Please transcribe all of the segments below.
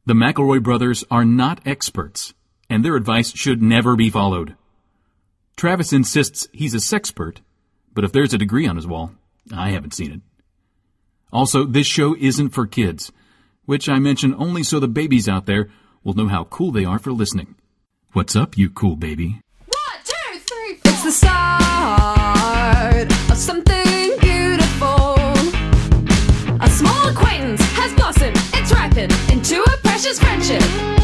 The McElroy brothers are not experts, and their advice should never be followed. Travis insists he's a sexpert, but if there's a degree on his wall, I haven't seen it. Also, this show isn't for kids, which I mention only so the babies out there will know how cool they are for listening. What's up, you cool baby? 1, 2, 3, 4. It's the start of something beautiful. A small acquaintance has blossomed, it's ripened into a precious friendship.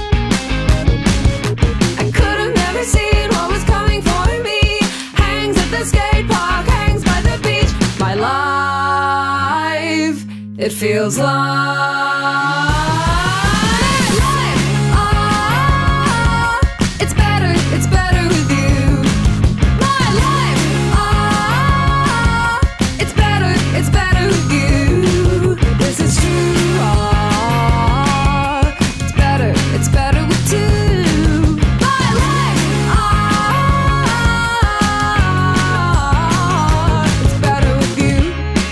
I could have never seen what was coming for me. Hangs at the skate park, hangs by the beach. My life, it feels like it's better with you. My life, it's better with you. This is true, it's better with two. My life, it's better with you.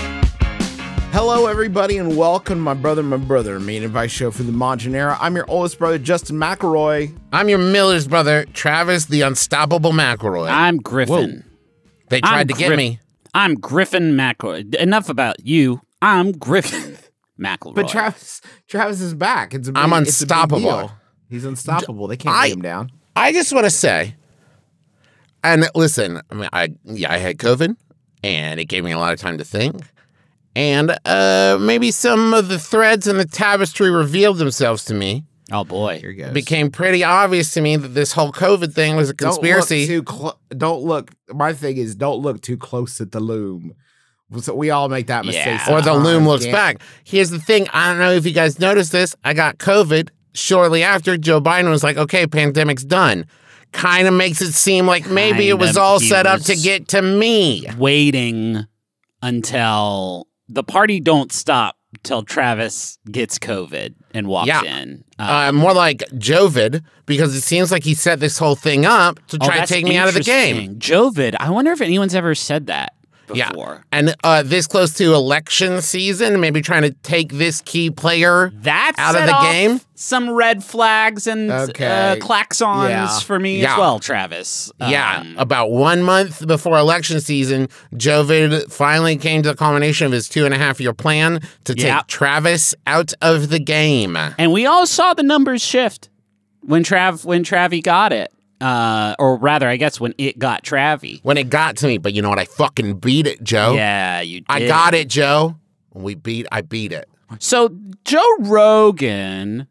Hello, everybody, and welcome to My Brother, main advice show for the modern era. I'm your oldest brother, Justin McElroy. I'm your Miller's brother, Travis the Unstoppable McElroy. I'm Griffin. Whoa. They tried to get me. I'm Griffin McElroy. Enough about you. I'm Griffin McElroy. But Travis is back. I'm unstoppable. It's a big deal. He's unstoppable. They can't get him down. I just want to say, and listen, I mean, I had COVID, and it gave me a lot of time to think. And maybe some of the threads in the tapestry revealed themselves to me. Oh, boy. Here goes. It became pretty obvious to me that this whole COVID thing was a conspiracy. Don't look. My thing is, don't look too close at the loom. So we all make that mistake. Yeah. Or the loom looks back. Here's the thing. I don't know if you guys noticed this. I got COVID shortly after. Joe Biden was like, okay, pandemic's done. Kind of makes it seem like maybe it was all set up to get to me. Waiting until the party don't stop till Travis gets COVID and walks in. More like Jovid, because it seems like he set this whole thing up to try to take me out of the game. Jovid. I wonder if anyone's ever said that before. Yeah. And this close to election season, maybe trying to take this key player out of the game. Some red flags and klaxons for me as well, Travis. About 1 month before election season, Jovid finally came to the culmination of his 2.5-year plan to take Travis out of the game. And we all saw the numbers shift when Travi got it. Or rather, I guess when it got Travi. When it got to me, but you know what? I fucking beat it, Joe. Yeah, you did. I got it, Joe. I beat it. So Joe Rogan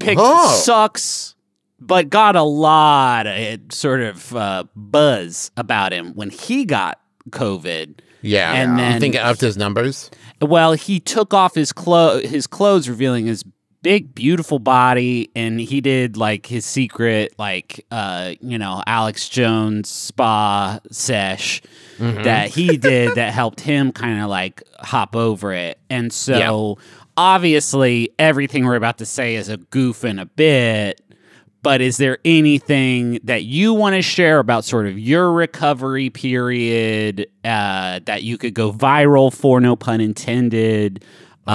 sucks, but got a lot of sort of buzz about him when he got COVID. Yeah, and then you think it upped his numbers? Well, he took off his clothes, revealing his big, beautiful body, and he did like his secret, like Alex Jones spa sesh that he did that helped him kind of like hop over it. And so obviously everything we're about to say is a goof and a bit, but is there anything that you want to share about sort of your recovery period that you could go viral for, no pun intended?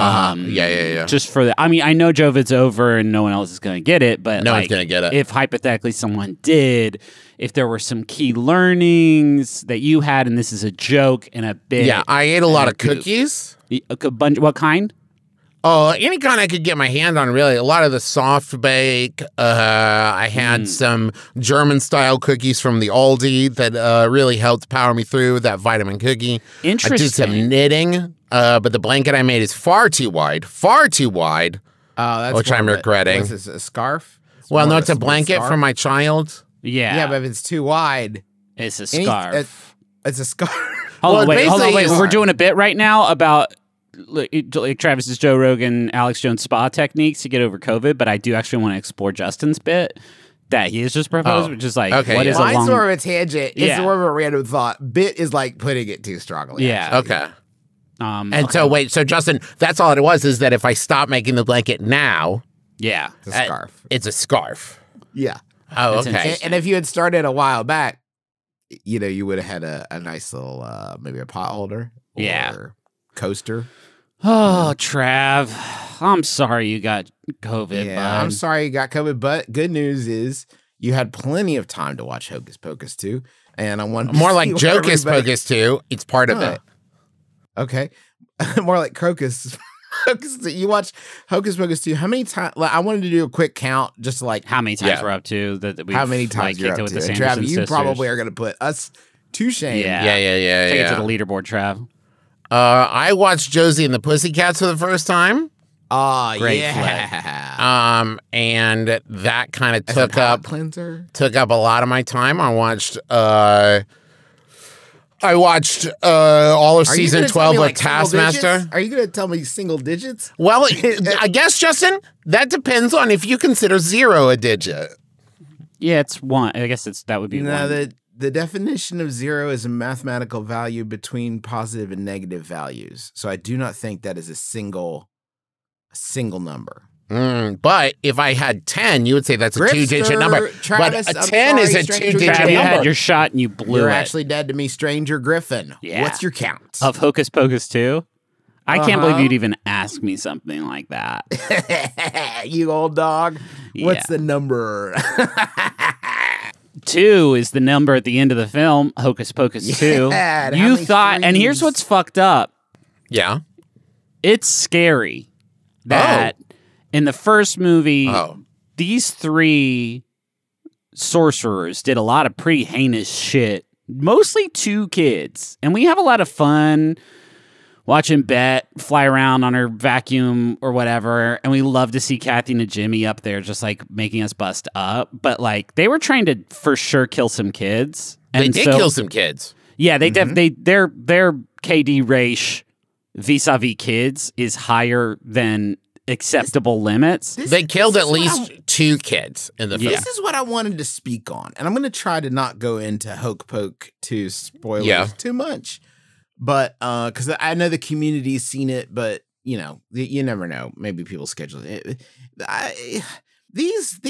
Just for that. I mean, I know Jovid's over and no one else is going to get it, but no one's going to get it. If hypothetically someone did, if there were some key learnings that you had, and this is a joke and a bit. Yeah, I ate a lot of cookies. A bunch. What kind? Oh, any kind I could get my hand on, really. A lot of the soft bake. I had some German-style cookies from the Aldi that really helped power me through that vitamin cookie. Interesting. I did some knitting, but the blanket I made is far too wide. Which I'm regretting. Is this a scarf? Well, no, it's a blanket for my child. Yeah. But if it's too wide, it's a scarf. It's a scarf. Hold on, wait. We're doing a bit right now about like Travis's Joe Rogan, Alex Jones spa techniques to get over COVID, but I do actually want to explore Justin's bit that he has just proposed, which is like, what is a long... Mine's sort of a tangent. It's Yeah. more of a random thought. Bit is like putting it too strongly. Yeah. actually. Okay. And so, wait, so Justin, that's all it was, is that if I stop making the blanket now... Yeah. It's a scarf. It's a scarf. Yeah. Oh, That's okay. interesting. And if you had started a while back, you would have had a nice little, maybe a pot holder. Or Yeah. coaster. Oh, Trav, I'm sorry you got COVID, Yeah, bud. I'm sorry you got COVID, but good news is you had plenty of time to watch Hocus Pocus 2, and I wanted to More see like what Jocus everybody- Pocus 2. It's part of it. Okay. More like Crocus. You watch Hocus Pocus 2. How many times? I wanted to do a quick count just to like How many times Yeah. we're up to that we how many times you're kicked up it with to. the And Sanderson Trav, you sisters. probably are going to put us to shame. Yeah. Yeah. Take it to the leaderboard, Trav. I watched Josie and the Pussycats for the first time. Oh, Great yeah. And that kind of As a took palate up cleanser. a lot of my time. I watched all of Are you season gonna tell 12 me, of like, single Taskmaster. digits? Are you going to tell me single digits? Well, I guess, Justin, that depends on if you consider 0 a digit. Yeah, it's one. I guess that would be No, one. the definition of 0 is a mathematical value between positive and negative values. So I do not think that is a single number. But if I had 10, you would say that's a Gripster, 2-digit number. Travis, but a I'm 10 is sorry, a stranger 2-digit Trav, you number. had your shot and you blew You're it. actually dead to me, Stranger Griffin. Yeah. What's your count? Of Hocus Pocus 2? I can't believe Uh-huh. you'd even ask me something like that. You old dog. What's Yeah. the number? 2 is the number at the end of the film, Hocus Pocus 2. Yeah, and how You many thought, and here's threes? what's fucked up. Yeah. It's scary that in the first movie, Oh. these 3 sorcerers did a lot of pretty heinous shit, mostly 2 kids. And we have a lot of fun watching Bet fly around on her vacuum or whatever. And we love to see Kathy and Jimmy up there just like making us bust up. But like they were trying to for sure kill some kids. And They did kill some kids. Yeah, their KD ratio vis-a-vis kids is higher than acceptable limits. They killed this at is what least 2 kids in the film. This is what I wanted to speak on. And I'm going to try to not go into Hoc-Poc-2 spoilers Yeah. too much. But because I know the community's seen it, but you know, you never know. Maybe people schedule it. These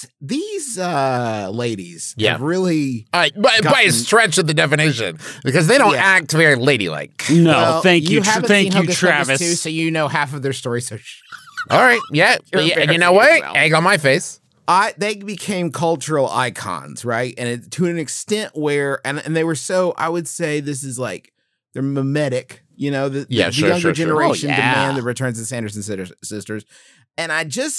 ladies Yeah. have really By a stretch of the definition, because they don't Yeah. act very ladylike. No, well, thank you, haven't thank seen you, Hocus Pocus Travis. 2, so you know half of their story. So All right, yeah. You're And you know embarrassing what? yourself. Egg on my face. they became cultural icons, right? And to an extent where, and they were so, I would say this is like, they're mimetic, you know, the younger generation Oh, yeah. demand the returns of Sanderson sisters. And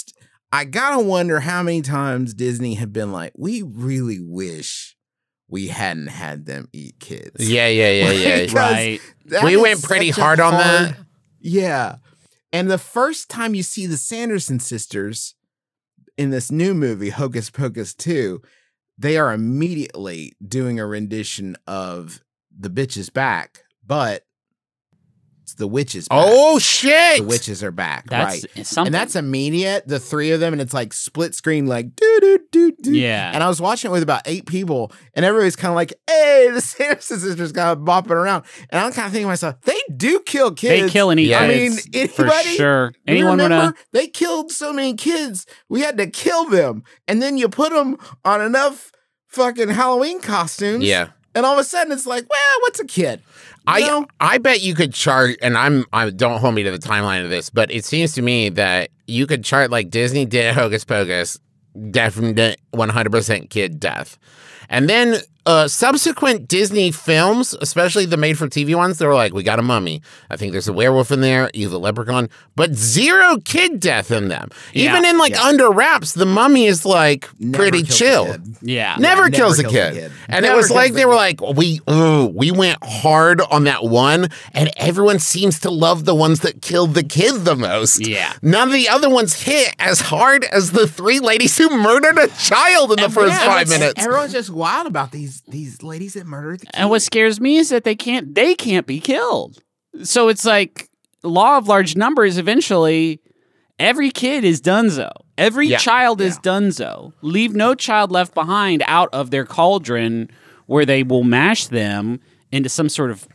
I gotta wonder how many times Disney have been like, we really wish we hadn't had them eat kids. Yeah. Because Right. that We is went pretty such a hard on that. Yeah. And the first time you see the Sanderson sisters in this new movie, Hocus Pocus 2, they are immediately doing a rendition of The Bitch is Back, but it's The Witch is Back. Oh, shit. The witches are back, That's right? something. And that's immediate, the 3 of them, and it's like split screen, like do do do do. Yeah. And I was watching it with about 8 people, and everybody's kind of like, "Hey, the Sanderson sisters kind of bopping around," and I'm kind of thinking to myself, they do kill kids. They kill and eat Yeah. I kids. mean, for anybody? sure. Do you Anyone remember? wanna? They killed so many kids, we had to kill them, and then you put them on enough fucking Halloween costumes, Yeah. and all of a sudden it's like, well, what's a kid? You know? I bet you could chart, and I don't hold me to the timeline of this, but it seems to me that you could chart like Disney did Hocus Pocus, definite 100% kid death. And then subsequent Disney films, especially the made-for-TV ones, they were like, we got a mummy. I think there's a werewolf in there, either leprechaun, but 0 kid death in them. Yeah. Even in like Under Wraps, the mummy is like Never pretty kills a chill. kid. Yeah. Never never kills a kills a kid. kid. And it Never was like kills a they were kid. like, we went hard on that one, and everyone seems to love the ones that killed the kid the most. Yeah. None of the other ones hit as hard as the 3 ladies who murdered a child in the first Yeah, 5 minutes. Everyone's just wild about these ladies that murdered the kids. And what scares me is that they can't be killed. So it's like law of large numbers. Eventually, every kid is donezo. Every Yeah. child is donezo. Leave no child left behind out of their cauldron where they will mash them into some sort of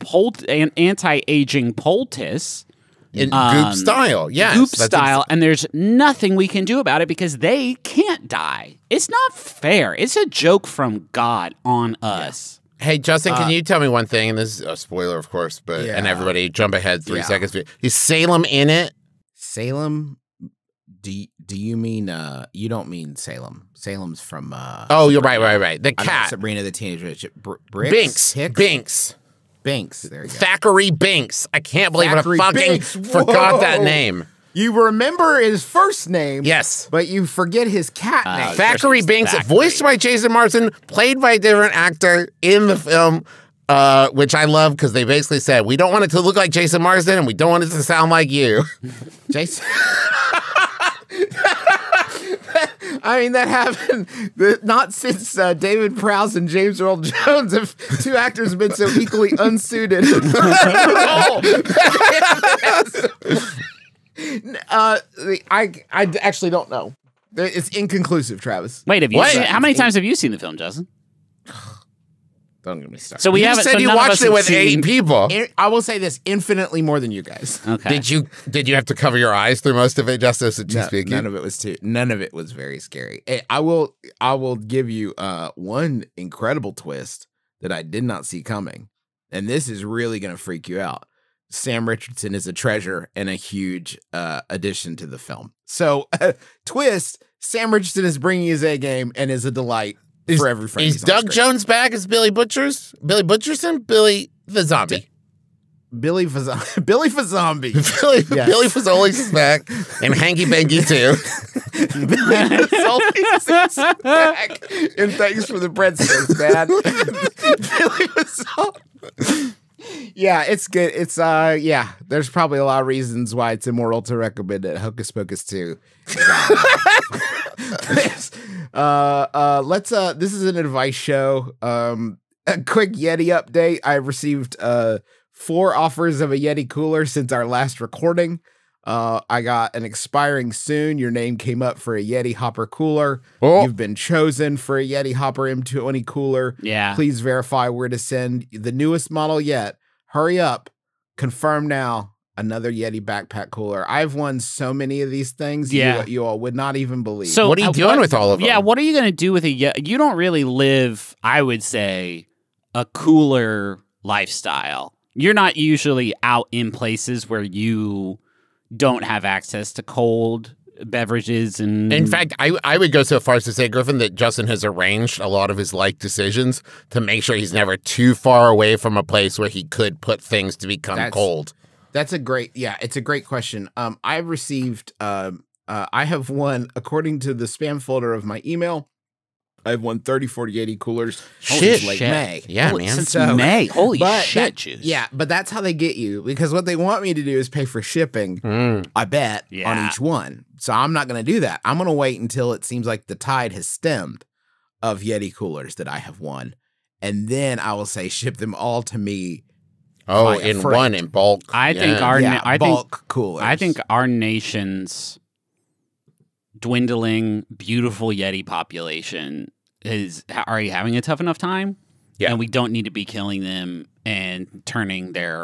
anti-aging poultice. In goop style, yes. Goop that's style, and there's nothing we can do about it because they can't die. It's not fair. It's a joke from God on us. Hey, Justin, can you tell me one thing? And this is a spoiler, of course, but and everybody jump ahead 3 seconds. Is Salem in it? Salem? Do you mean you don't mean Salem? Salem's from oh, you're right. The cat. Sabrina the Teenage Witch. Binks. Binks. There you go. Thackeray Binks. I can't believe Thackeray I fucking Binks. forgot that name. You remember his first name, yes, but you forget his cat name. Thackeray Binks, voiced by Jason Marsden, played by a different actor in the film, which I love because they basically said, we don't want it to look like Jason Marsden and we don't want it to sound like you. Jason. I mean, that happened not since David Prowse and James Earl Jones have two actors been so equally unsuited. I actually don't know. It's inconclusive, Travis. Wait, have you seen, how many times have you seen the film, Justin? Don't get me started. So we you said you watched it with 8 people. I will say this: infinitely more than you guys. Okay. Did you have to cover your eyes through most of it, Justice? None of it was very scary. Hey, I will give you one incredible twist that I did not see coming, and this is really going to freak you out. Sam Richardson is a treasure and a huge addition to the film. So, twist: Sam Richardson is bringing his A game and is a delight. For every frame. Is Doug Jones back as Billy Butcherson? Billy the zombie. Billy for zombie. Billy Fazoli's back. And Hanky Panky too. Billy Fazoli's back. And thanks for the breadsticks, man. Billy Fazoli. Yeah, it's good. It's yeah. There's probably a lot of reasons why it's immoral to recommend it. Hoc-Poc-2 2. Let's this is an advice show. A quick Yeti update. I've received 4 offers of a Yeti cooler since our last recording. I got an expiring soon. Your name came up for a Yeti Hopper cooler. Oh. You've been chosen for a Yeti Hopper M20 cooler. Yeah. Please verify where to send the newest model yet. Hurry up. Confirm now. Another Yeti backpack cooler. I've won so many of these things. Yeah. You all would not even believe. So what are you doing with all of them? Yeah, what are you going to do with a Yeti? You don't really live, I would say, a cooler lifestyle. You're not usually out in places where you don't have access to cold beverages. And in fact, I would go so far as to say, Griffin, that Justin has arranged a lot of his life decisions to make sure he's never too far away from a place where he could put things to become cold. That's a great, it's a great question. I've received, I have won, according to the spam folder of my email, I've won 30, 40, 80 coolers since late May. Yeah, man. Since May. Holy shit, juice. Yeah, but that's how they get you, because what they want me to do is pay for shipping, I bet, on each one. So I'm not going to do that. I'm going to wait until it seems like the tide has stemmed of Yeti coolers that I have won. And then I will say, ship them all to me. Oh, in one, in bulk. I think our bulk coolers. I think our nation's dwindling, beautiful Yeti population is already having a tough enough time. Yeah. And we don't need to be killing them and turning their,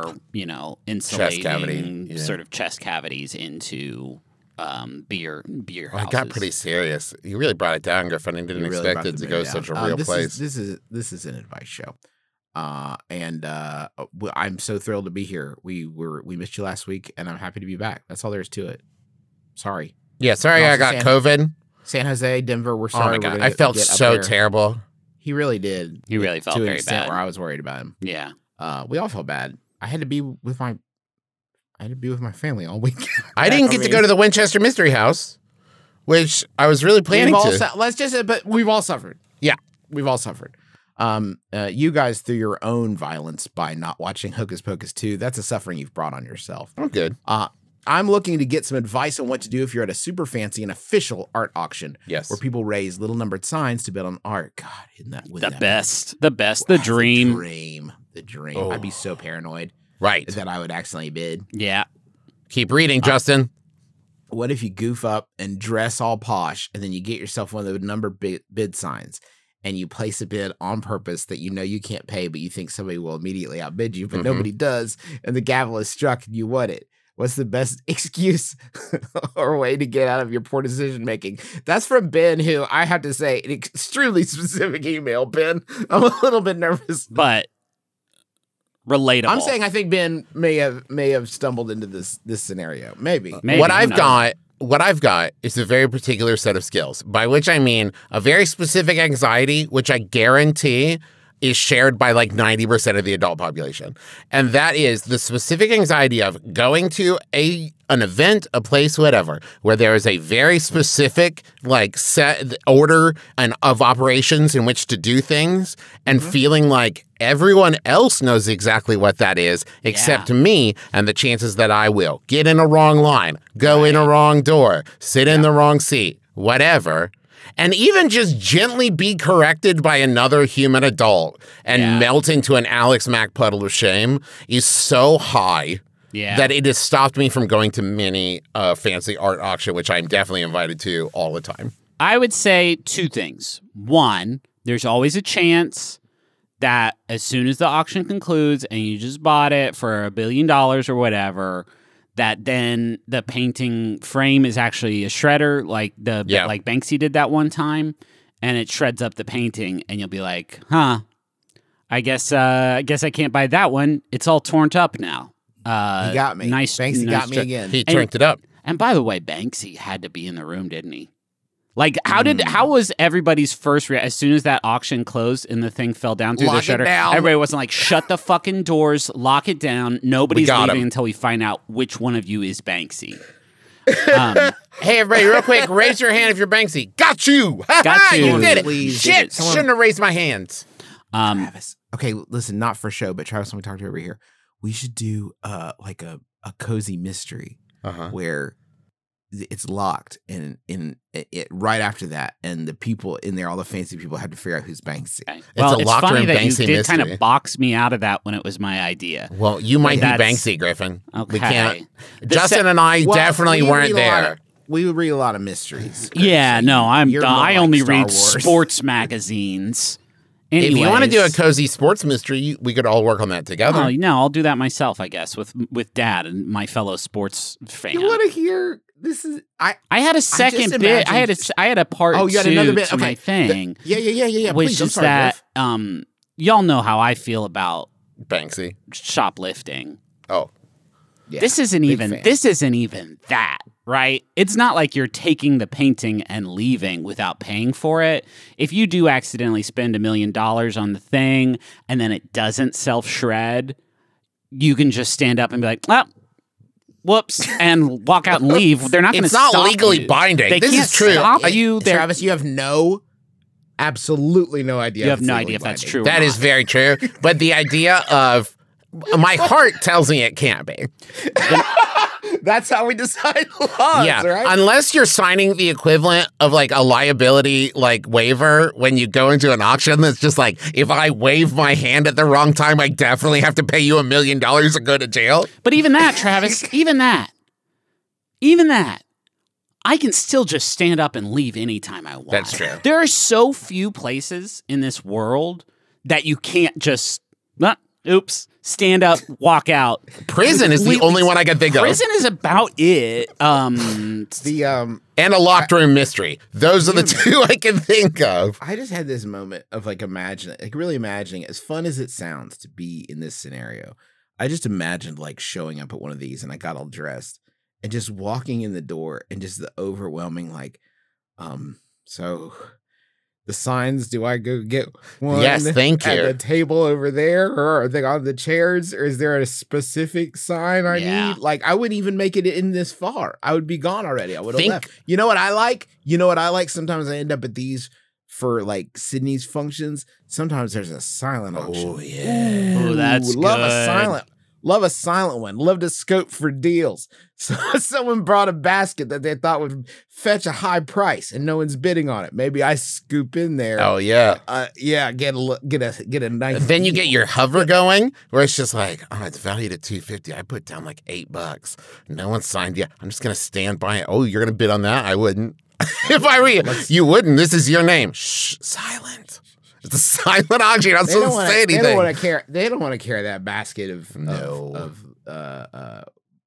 insulating sort of chest cavities into beer houses. It got pretty serious. You really brought it down, Griffin. I didn't expect it to go such a real place. This is an advice show. And I'm so thrilled to be here. We missed you last week, and I'm happy to be back. That's all there is to it. Sorry. Yeah, sorry I got COVID. San Jose, Denver, we're sorry. Oh my God, I felt so terrible. He really did. He really felt very bad. Where I was worried about him. Yeah. We all felt bad. I had to be with my family all week. I didn't get to go to the Winchester Mystery House, which I was really planning to. Let's just say, but we've all suffered. Yeah, we've all suffered. You guys, through your own violence by not watching Hoc-Poc-2 2, that's a suffering you've brought on yourself. I'm good. I'm looking to get some advice on what to do if you're at a super fancy and official art auction. Yes. Where people raise little numbered signs to bid on art. God, isn't that the best? The best. The dream. The dream. Oh. I'd be so paranoid. Right. That I would accidentally bid. Yeah. Keep reading, Justin. What if you goof up and dress all posh and then you get yourself one of the numbered bid signs and you place a bid on purpose that you know you can't pay, but you think somebody will immediately outbid you, but nobody does, and the gavel is struck and you won it? What's the best excuse or way to get out of your poor decision making? That's from Ben, who I have to say, an extremely specific email, Ben. I'm a little bit nervous. But relatable. I'm saying I think Ben may have stumbled into this scenario. Maybe. What I've got is a very particular set of skills, by which I mean a very specific anxiety, which I guarantee is shared by like 90% of the adult population. And that is the specific anxiety of going to an event, a place, whatever, where there is a very specific like set order and of operations in which to do things, and feeling like everyone else knows exactly what that is except me, and the chances that I will get in a wrong line, go in a wrong door, sit in the wrong seat, whatever. And even just gently be corrected by another human adult and melt into an Alex Mack puddle of shame is so high that it has stopped me from going to many fancy art auction, which I'm definitely invited to all the time. I would say two things. One, there's always a chance that as soon as the auction concludes and you just bought it for $1 billion or whatever, that then the painting frame is actually a shredder, like like Banksy did that one time, and it shreds up the painting, and you'll be like, "Huh, I guess I can't buy that one. It's all torn up now." He got me. Banksy got me again. He turned it up. And by the way, Banksy had to be in the room, didn't he? Like, how was everybody's first reaction as soon as that auction closed and the thing fell down through the shutter? Everybody wasn't like, shut the fucking doors, lock it down. Nobody's leaving until we find out which one of you is Banksy. Hey, everybody, real quick, raise your hand if you're Banksy. Got you. Got you. You did it. Please. Shit, shouldn't have raised my hands. Travis. Okay, listen, not for show, but Travis, when we talk to you over here, we should do like a cozy mystery where it's locked and in it right after that, and the people in there, all the fancy people, had to figure out who's Banksy. Well, it's funny room that Banksy you did mystery. kind of box me out of that when it was my idea. Well, you might be Banksy, Griffin. Okay. We can't. Justin and I definitely weren't there. We would read a lot of mysteries. Yeah, no, I only read Star Wars. sports magazines. Anyways, If you want to do a cozy sports mystery, we could all work on that together. Oh, no, I'll do that myself, I guess, with Dad and my fellow sports fan. You want to hear? This is I had a second bit. I had a part. Oh, you had another bit. To my thing. Yeah. Which Please, is that y'all know how I feel about Banksy. shoplifting. Oh, yeah, this isn't even fan. that, right? It's not like you're taking the painting and leaving without paying for it. If you do accidentally spend $1 million on the thing and then it doesn't self-shred, you can just stand up and be like, "Ah, whoops," and walk out and leave. They're not going to stop you. It's not legally binding. They this can't is true. stop you. Travis, you have absolutely no idea. You have no idea if that's true. That is very true. But the idea of my heart tells me it can't be. That's how we decide laws, right? Unless you're signing the equivalent of like a liability like waiver when you go into an auction that's just like, if I wave my hand at the wrong time, I definitely have to pay you $1 million or go to jail. But even that, Travis, even that, I can still just stand up and leave anytime I want. That's true. There are so few places in this world that you can't just, oops, stand up, walk out. Prison is the only one I can think of. Prison is about it. And a locked room mystery. Those are the two I can think of. I just had this moment of like really imagining, as fun as it sounds to be in this scenario. I just imagined like showing up at one of these and I got all dressed and just walking in the door and just the overwhelming like, so the signs, do I go get one? Yes, thank you. At the table over there, or are they on the chairs, or is there a specific sign I need? Like, I wouldn't even make it in this far. I would be gone already. I would have left. You know what I like? Sometimes I end up at these for like Sydney's functions. Sometimes there's a silent auction. Oh yeah. Oh, that's love good. Love a silent one. Love to scope for deals. So someone brought a basket that they thought would fetch a high price, and no one's bidding on it. Maybe I scoop in there. Oh yeah, get a nice. Then you get your hover going, where it's just like, oh, it's valued at $250. I put down like $8. No one signed yet. I'm just gonna stand by it. Oh, you're gonna bid on that? I wouldn't. If I were you, you wouldn't. This is your name. Shh, silent. It's a silent auction. I'm supposed to say anything. They don't want to carry that basket of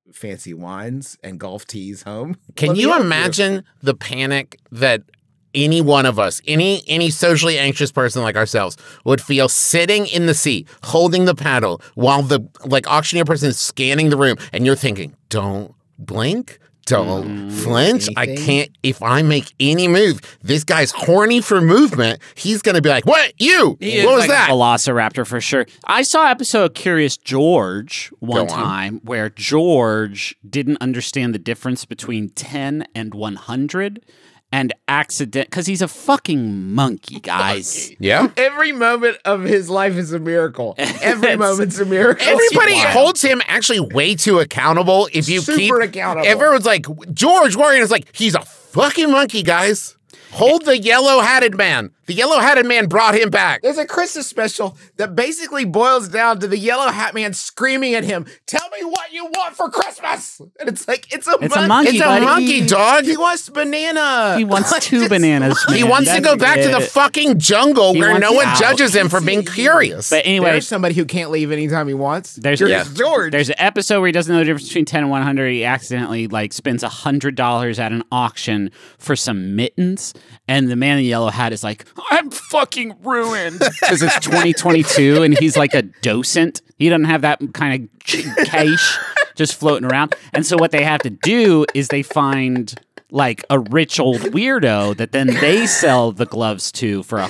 fancy wines and golf tees home. Can you imagine the panic that any one of us, any socially anxious person like ourselves would feel sitting in the seat, holding the paddle while the auctioneer person is scanning the room and you're thinking, don't blink, don't flinch. I can't, if I make any move, this guy's horny for movement. He's going to be like, what? You? What was that? Velociraptor for sure. I saw an episode of Curious George one time where George didn't understand the difference between 10 and 100. And because he's a fucking monkey, guys. Yeah. Every moment of his life is a miracle. Every moment's a miracle. Everybody holds him actually way too accountable. If you Super accountable. Everyone's like, George Warren is like, he's a fucking monkey, guys. Hold the yellow-hatted man. The yellow-hatted man brought him back. There's a Christmas special that basically boils down to the yellow hat man screaming at him, tell me what you want for Christmas. And it's like, it's a monkey. It's a monkey, dog. He wants banana. He wants 2 bananas. He wants to go back to the fucking jungle where no one judges him for being curious. But anyway, there's somebody who can't leave anytime he wants. There's George. There's an episode where he doesn't know the difference between 10 and 100. He accidentally spends $100 at an auction for some mittens. And the man in the yellow hat is like, I'm fucking ruined. Because it's 2022 and he's like a docent. He doesn't have that kind of cash just floating around. And so what they have to do is they find like a rich old weirdo that then they sell the gloves to for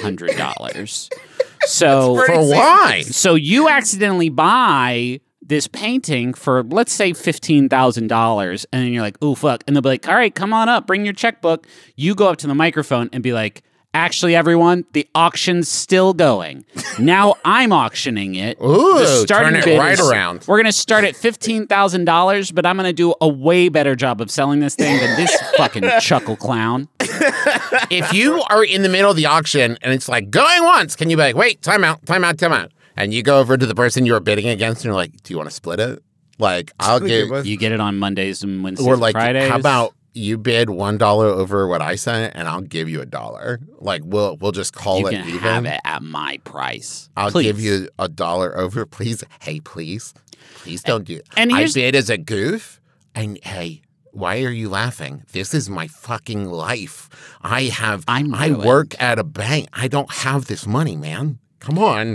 $100. So for why? So you accidentally buy this painting for, let's say, $15,000, and then you're like, oh, fuck. And they'll be like, all right, come on up, bring your checkbook. You go up to the microphone and be like, actually, everyone, the auction's still going. Now I'm auctioning it. Ooh, turn it right around. We're going to start at $15,000, but I'm going to do a way better job of selling this thing than this fucking chuckle clown. If you are in the middle of the auction and it's like, going once, can you be like, wait, time out. And you go over to the person you were bidding against and you're like, do you want to split it? Like, I'll give... You get it on Mondays and Wednesdays or like, and Fridays. how about you bid $1 over what I said and I'll give you $1? Like, we'll just call it even. You can have it at my price. I'll give you $1 over, please. Hey, please. Please don't do it. And I bid as a goof. And hey, why are you laughing? This is my fucking life. I work at a bank. I don't have this money, man. Come on.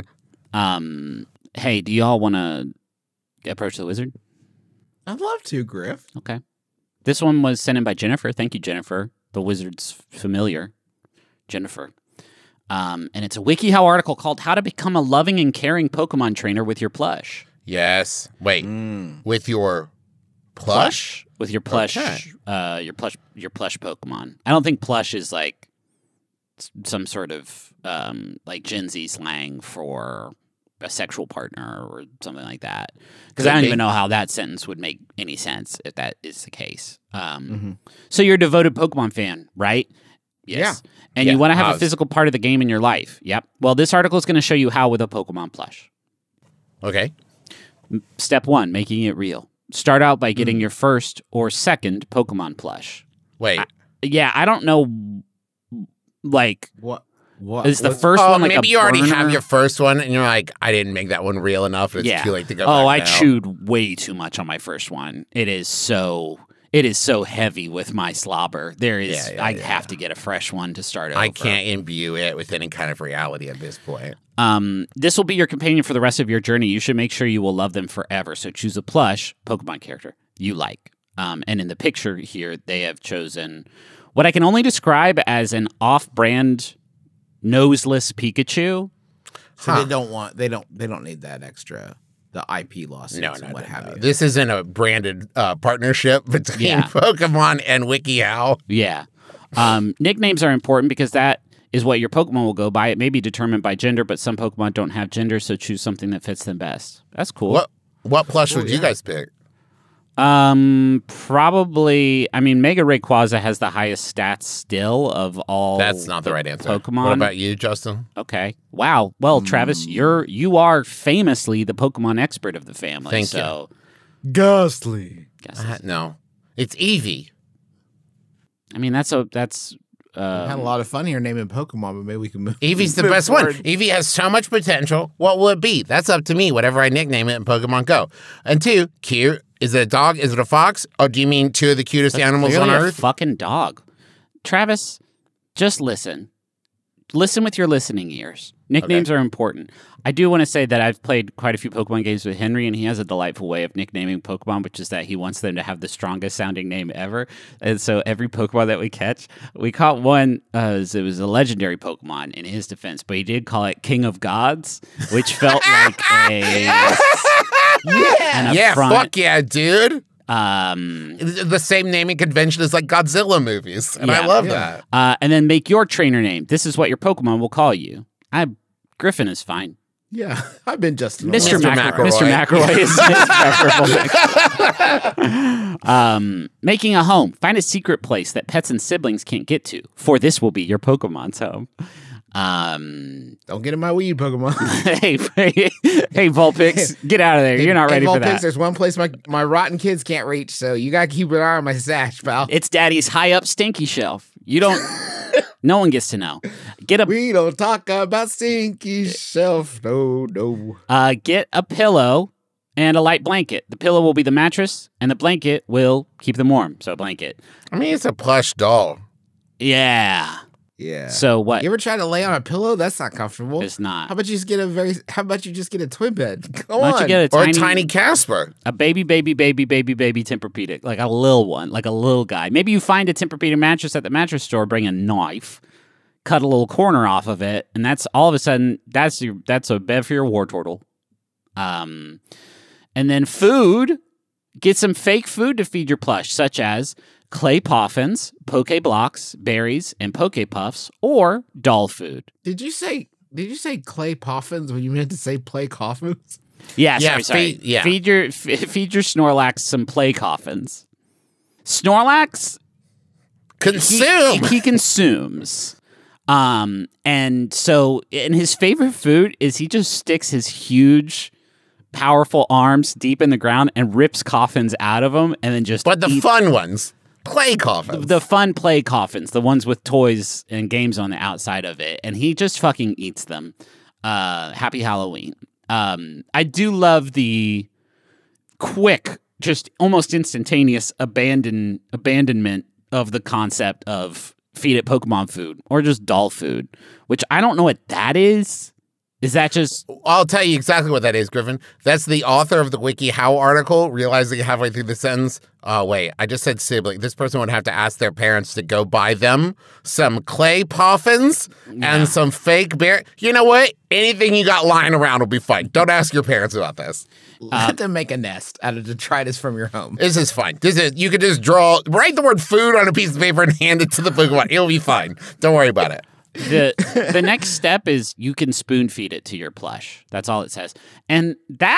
Hey, do y'all want to approach the wizard? I'd love to, Griff. Okay. This one was sent in by Jennifer. Thank you, Jennifer. The wizard's familiar. Jennifer. And it's a WikiHow article called How to Become a Loving and Caring Pokemon Trainer with Your Plush. Yes. Wait. With your plush? With your plush, Okay. your plush Pokemon. I don't think plush is like some sort of like Gen Z slang for a sexual partner or something like that. Because I don't even know how that sentence would make any sense if that is the case. So you're a devoted Pokemon fan, right? Yes. Yeah. And you want to have a physical part of the game in your life. Yep. Well, this article is going to show you how with a Pokemon plush. Okay. Step 1, making it real. Start out by getting your first or second Pokemon plush. Wait. I don't know, like... What? Is the first one like maybe a you already burner? have your first one and you're like, I didn't make that one real enough. It's too late to go back I now. chewed way too much on my first one. It is so heavy with my slobber. I have to get a fresh one to start over. I can't imbue it with any kind of reality at this point. This will be your companion for the rest of your journey. You should make sure you will love them forever. So choose a plush Pokemon character you like. And in the picture here, they have chosen what I can only describe as an off-brand noseless Pikachu. So they don't need that extra, the IP lawsuits and what have you. This isn't a branded partnership between Pokemon and WikiHow. Yeah. Nicknames are important because that is what your Pokemon will go by. It may be determined by gender, but some Pokemon don't have gender, so choose something that fits them best. That's cool. What plush would you guys pick? Probably. I mean, Mega Rayquaza has the highest stats still of all. That's not the right answer. Pokemon. What about you, Justin? Okay. Wow. Well, Travis, you are famously the Pokemon expert of the family. Thank you. Ghastly. No, it's Eevee. I mean, that's. We had a lot of fun here naming Pokemon, but maybe we can move. Eevee's the best one. Eevee has so much potential. What will it be? That's up to me. Whatever I nickname it in Pokemon Go. And 2, cute. Is it a dog? Is it a fox? Or do you mean two of the cutest animals on Clearly Earth? a fucking dog. Travis, just listen. Listen with your listening ears. Nicknames are important. I do want to say that I've played quite a few Pokemon games with Henry, and he has a delightful way of nicknaming Pokemon, which is that he wants them to have the strongest sounding name ever. And so every Pokemon that we catch, we caught one, it was a legendary Pokemon in his defense, but he did call it King of Gods, which felt like an affront. Fuck yeah, dude. The same naming convention as like Godzilla movies, and I love that. And then make your trainer name. This is what your Pokemon will call you. Griffin is fine. Yeah, I've been Justin. Mr. McElroy. Mr. McElroy is preferable. Making a home. Find a secret place that pets and siblings can't get to, for this will be your Pokemon's home. Don't get in my weed, Pokemon. hey, Vulpix, get out of there. You're not ready for Vulpix, that. There's one place my rotten kids can't reach, so you gotta keep an eye on my stash, pal. It's Daddy's high up Stinky shelf. You don't. No one gets to know. We don't talk about Stinky shelf. No. Get a pillow and a light blanket. The pillow will be the mattress, and the blanket will keep them warm. So blanket. I mean, it's a plush doll. Yeah. Yeah. So what? You ever try to lay on a pillow? That's not comfortable. It's not. How about you just get a twin bed? Go Why don't on. you get Or a tiny Casper. a baby Tempur-Pedic, like a little one, like a little guy. Maybe you find a Tempur-Pedic mattress at the mattress store, bring a knife, cut a little corner off of it, and that's all of a sudden that's a bed for your war turtle. And then food, get some fake food to feed your plush, such as clay poffins, poke blocks, berries, and poke puffs, or doll food. Did you say clay poffins when you meant to say play coffins? Yeah, Yeah, sorry. feed- yeah. Feed your Snorlax some play coffins. Snorlax, Consume. he consumes. And his favorite food is he just sticks his huge, powerful arms deep in the ground and rips coffins out of them, and then just But the eats fun ones. Play coffins. the fun play coffins, the ones with toys and games on the outside of it, and he just fucking eats them. Happy Halloween. I do love the quick, just almost instantaneous abandonment of the concept of feed it Pokemon food or just doll food, which I don't know what that is. Is that just... I'll tell you exactly what that is, Griffin. That's the author of the WikiHow article, realizing halfway through the sentence, oh, wait, I just said sibling. This person would have to ask their parents to go buy them some clay poffins and some fake bear. You know what? Anything you got lying around will be fine. Don't ask your parents about this. Let them make a nest out of detritus from your home. This is fine. You could just write the word food on a piece of paper and hand it to the Pokemon. It'll be fine. Don't worry about it. The next step is you can spoon feed it to your plush. That's all it says. And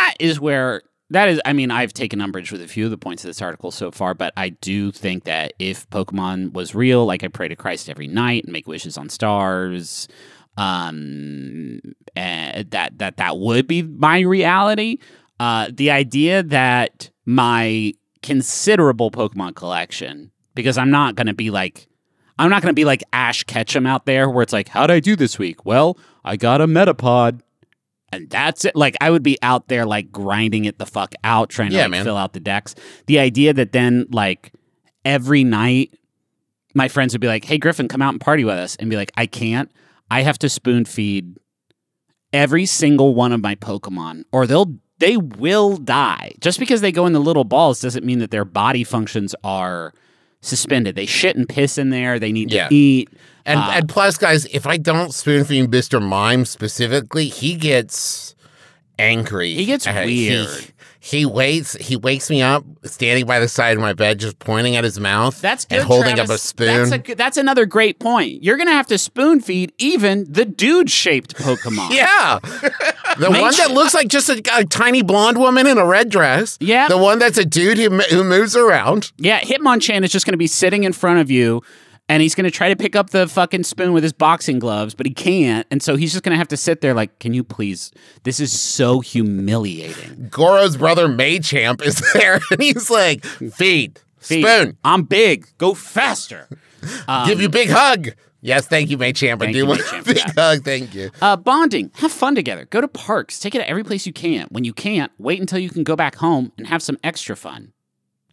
I mean, I've taken umbrage with a few of the points of this article so far, but I do think that if Pokemon was real, like I pray to Christ every night and make wishes on stars, and that would be my reality. The idea that my considerable Pokemon collection, because I'm not going to be like Ash Ketchum out there where it's like, how'd I do this week? Well, I got a Metapod. And that's it. Like, I would be out there, like, grinding it the fuck out, trying to fill out the decks. The idea that then, like, every night, my friends would be like, hey, Griffin, come out and party with us. And be like, I can't. I have to spoon feed every single one of my Pokemon, or they will die. Just because they go in the little balls doesn't mean that their body functions are suspended. They shit and piss in there. They need to eat. And plus, guys, if I don't spoon feed Mr. Mime specifically, he gets angry. He gets weird. He wakes me up standing by the side of my bed, just pointing at his mouth. That's good, and holding Travis. up a spoon. That's another great point. You're gonna have to spoon feed even the dude-shaped Pokemon. Yeah, the one that looks like just a tiny blonde woman in a red dress. Yeah, the one that's a dude who moves around. Yeah, Hitmonchan is just gonna be sitting in front of you. And he's going to try to pick up the fucking spoon with his boxing gloves, but he can't. And so he's just going to have to sit there like, can you please? This is so humiliating. Goro's brother, Machamp, is there. And he's like, feed. Spoon. I'm big. Go faster. Give you big hug. Yes, thank you, Machamp. I do want a big hug. Thank you. Bonding. Have fun together. Go to parks. Take it to every place you can. When you can't, wait until you can go back home and have some extra fun.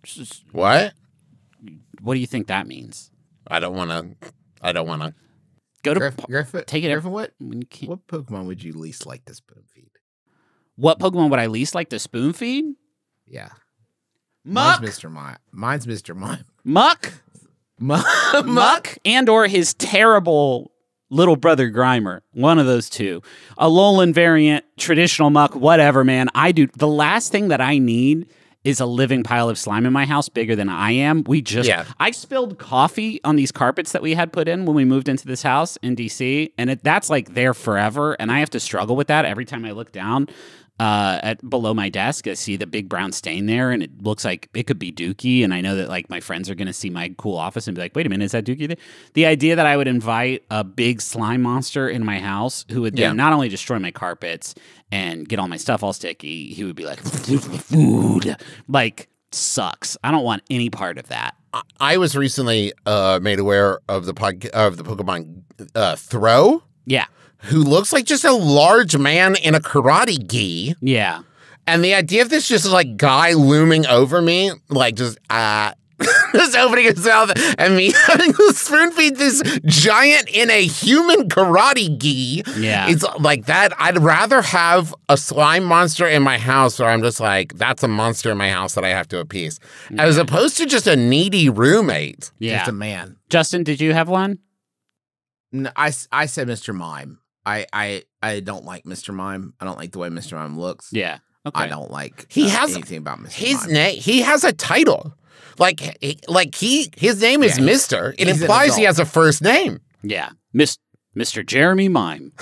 What? What do you think that means? I don't want to. Go to Griffin, take it. Griffin, what What Pokemon would you least like to spoon feed? Pokemon would I least like to spoon feed? Yeah. Muck, Mine's Mr. Mime. Mine's Mr. Mime. Muck, Muck. and or his terrible little brother Grimer. One of those two. A Alolan variant, traditional Muck, whatever, man. The last thing that I need is a living pile of slime in my house bigger than I am. I spilled coffee on these carpets that we had put in when we moved into this house in DC, and that's like there forever, and I have to struggle with that every time I look down below my desk. I see the big brown stain there, and it looks like it could be Dookie, and I know that like my friends are going to see my cool office and be like, wait a minute, is that Dookie there? The idea that I would invite a big slime monster in my house who would then not only destroy my carpets and get all my stuff all sticky, he would be like, food, like, sucks. I don't want any part of that. I was recently made aware of the Pokemon Throw. Yeah. Who looks like just a large man in a karate gi. Yeah. And the idea of this just like guy looming over me, like just just opening his mouth and me having to spoon feed this giant in a human karate gi. Yeah. It's like that. I'd rather have a slime monster in my house where I'm just like, that's a monster in my house that I have to appease. As opposed to just a needy roommate. Yeah. Just a man. Justin, did you have one? No, I said Mr. Mime. I don't like Mr. Mime. I don't like the way Mr. Mime looks. Yeah. Okay. I don't like anything about Mr. His Mime. name. He has a title. His name is Mr. It implies he has a first name. Yeah. Mr. Jeremy Mime.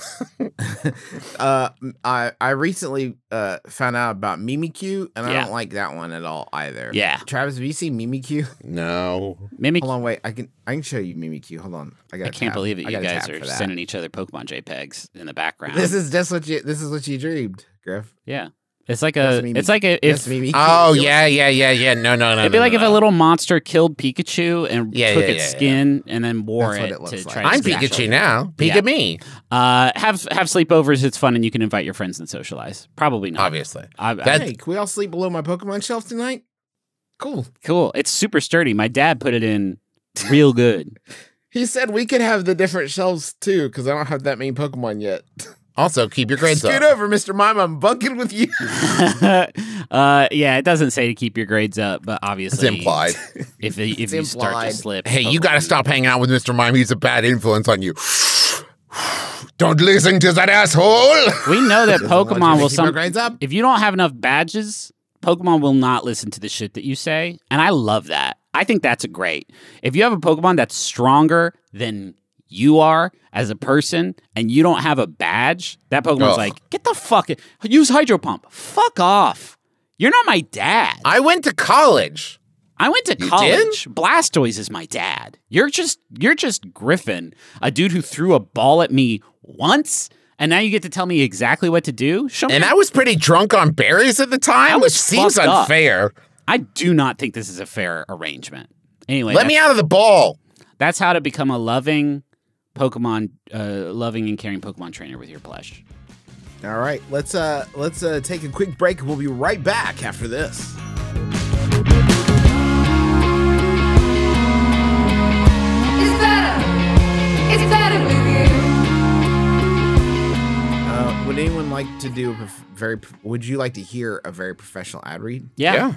I recently found out about Mimikyu, and I don't like that one at all either. Yeah. Travis, have you seen Mimikyu? No. Mimikyu. Hold on, wait. I can show you Mimikyu. Hold on. I can't believe it. You guys are sending each other Pokemon JPEGs in the background. This is what you dreamed, Griff. Yeah. It's like if Oh yeah. No. It'd be like if a little monster killed Pikachu and took its skin and then wore That's it what it to looks try. like. I'm to smash Pikachu it. now. Pika me. Have sleepovers. It's fun and you can invite your friends and socialize. Probably not. Obviously. Hey, can we all sleep below my Pokemon shelf tonight? Cool. It's super sturdy. My dad put it in real good. He said we could have the different shelves too, because I don't have that many Pokemon yet. Also, keep your grades up. Scoot over, Mr. Mime. I'm bunking with you. Yeah, it doesn't say to keep your grades up, but obviously It's implied. If you start to slip, Hey, you got to stop hanging out with Mr. Mime. He's a bad influence on you. Don't listen to that asshole. We know that Pokemon will keep our grades up. If you don't have enough badges, Pokemon will not listen to the shit that you say, and I love that. I think that's great. If you have a Pokemon that's stronger than you are as a person and you don't have a badge, that Pokemon's like, get the fuck use Hydro Pump. Fuck off. You're not my dad. I went to college. I went to college. Blastoise is my dad. You're just Griffin, a dude who threw a ball at me once, and now you get to tell me exactly what to do? And I was pretty drunk on berries at the time, which seems unfair. I do not think this is a fair arrangement. Anyway, let me out of the ball. That's how to become a loving Pokemon, loving and caring Pokemon trainer with your plush. All right, let's take a quick break. We'll be right back after this. It's better with you. Would anyone like to do would you like to hear a very professional ad read? Yeah.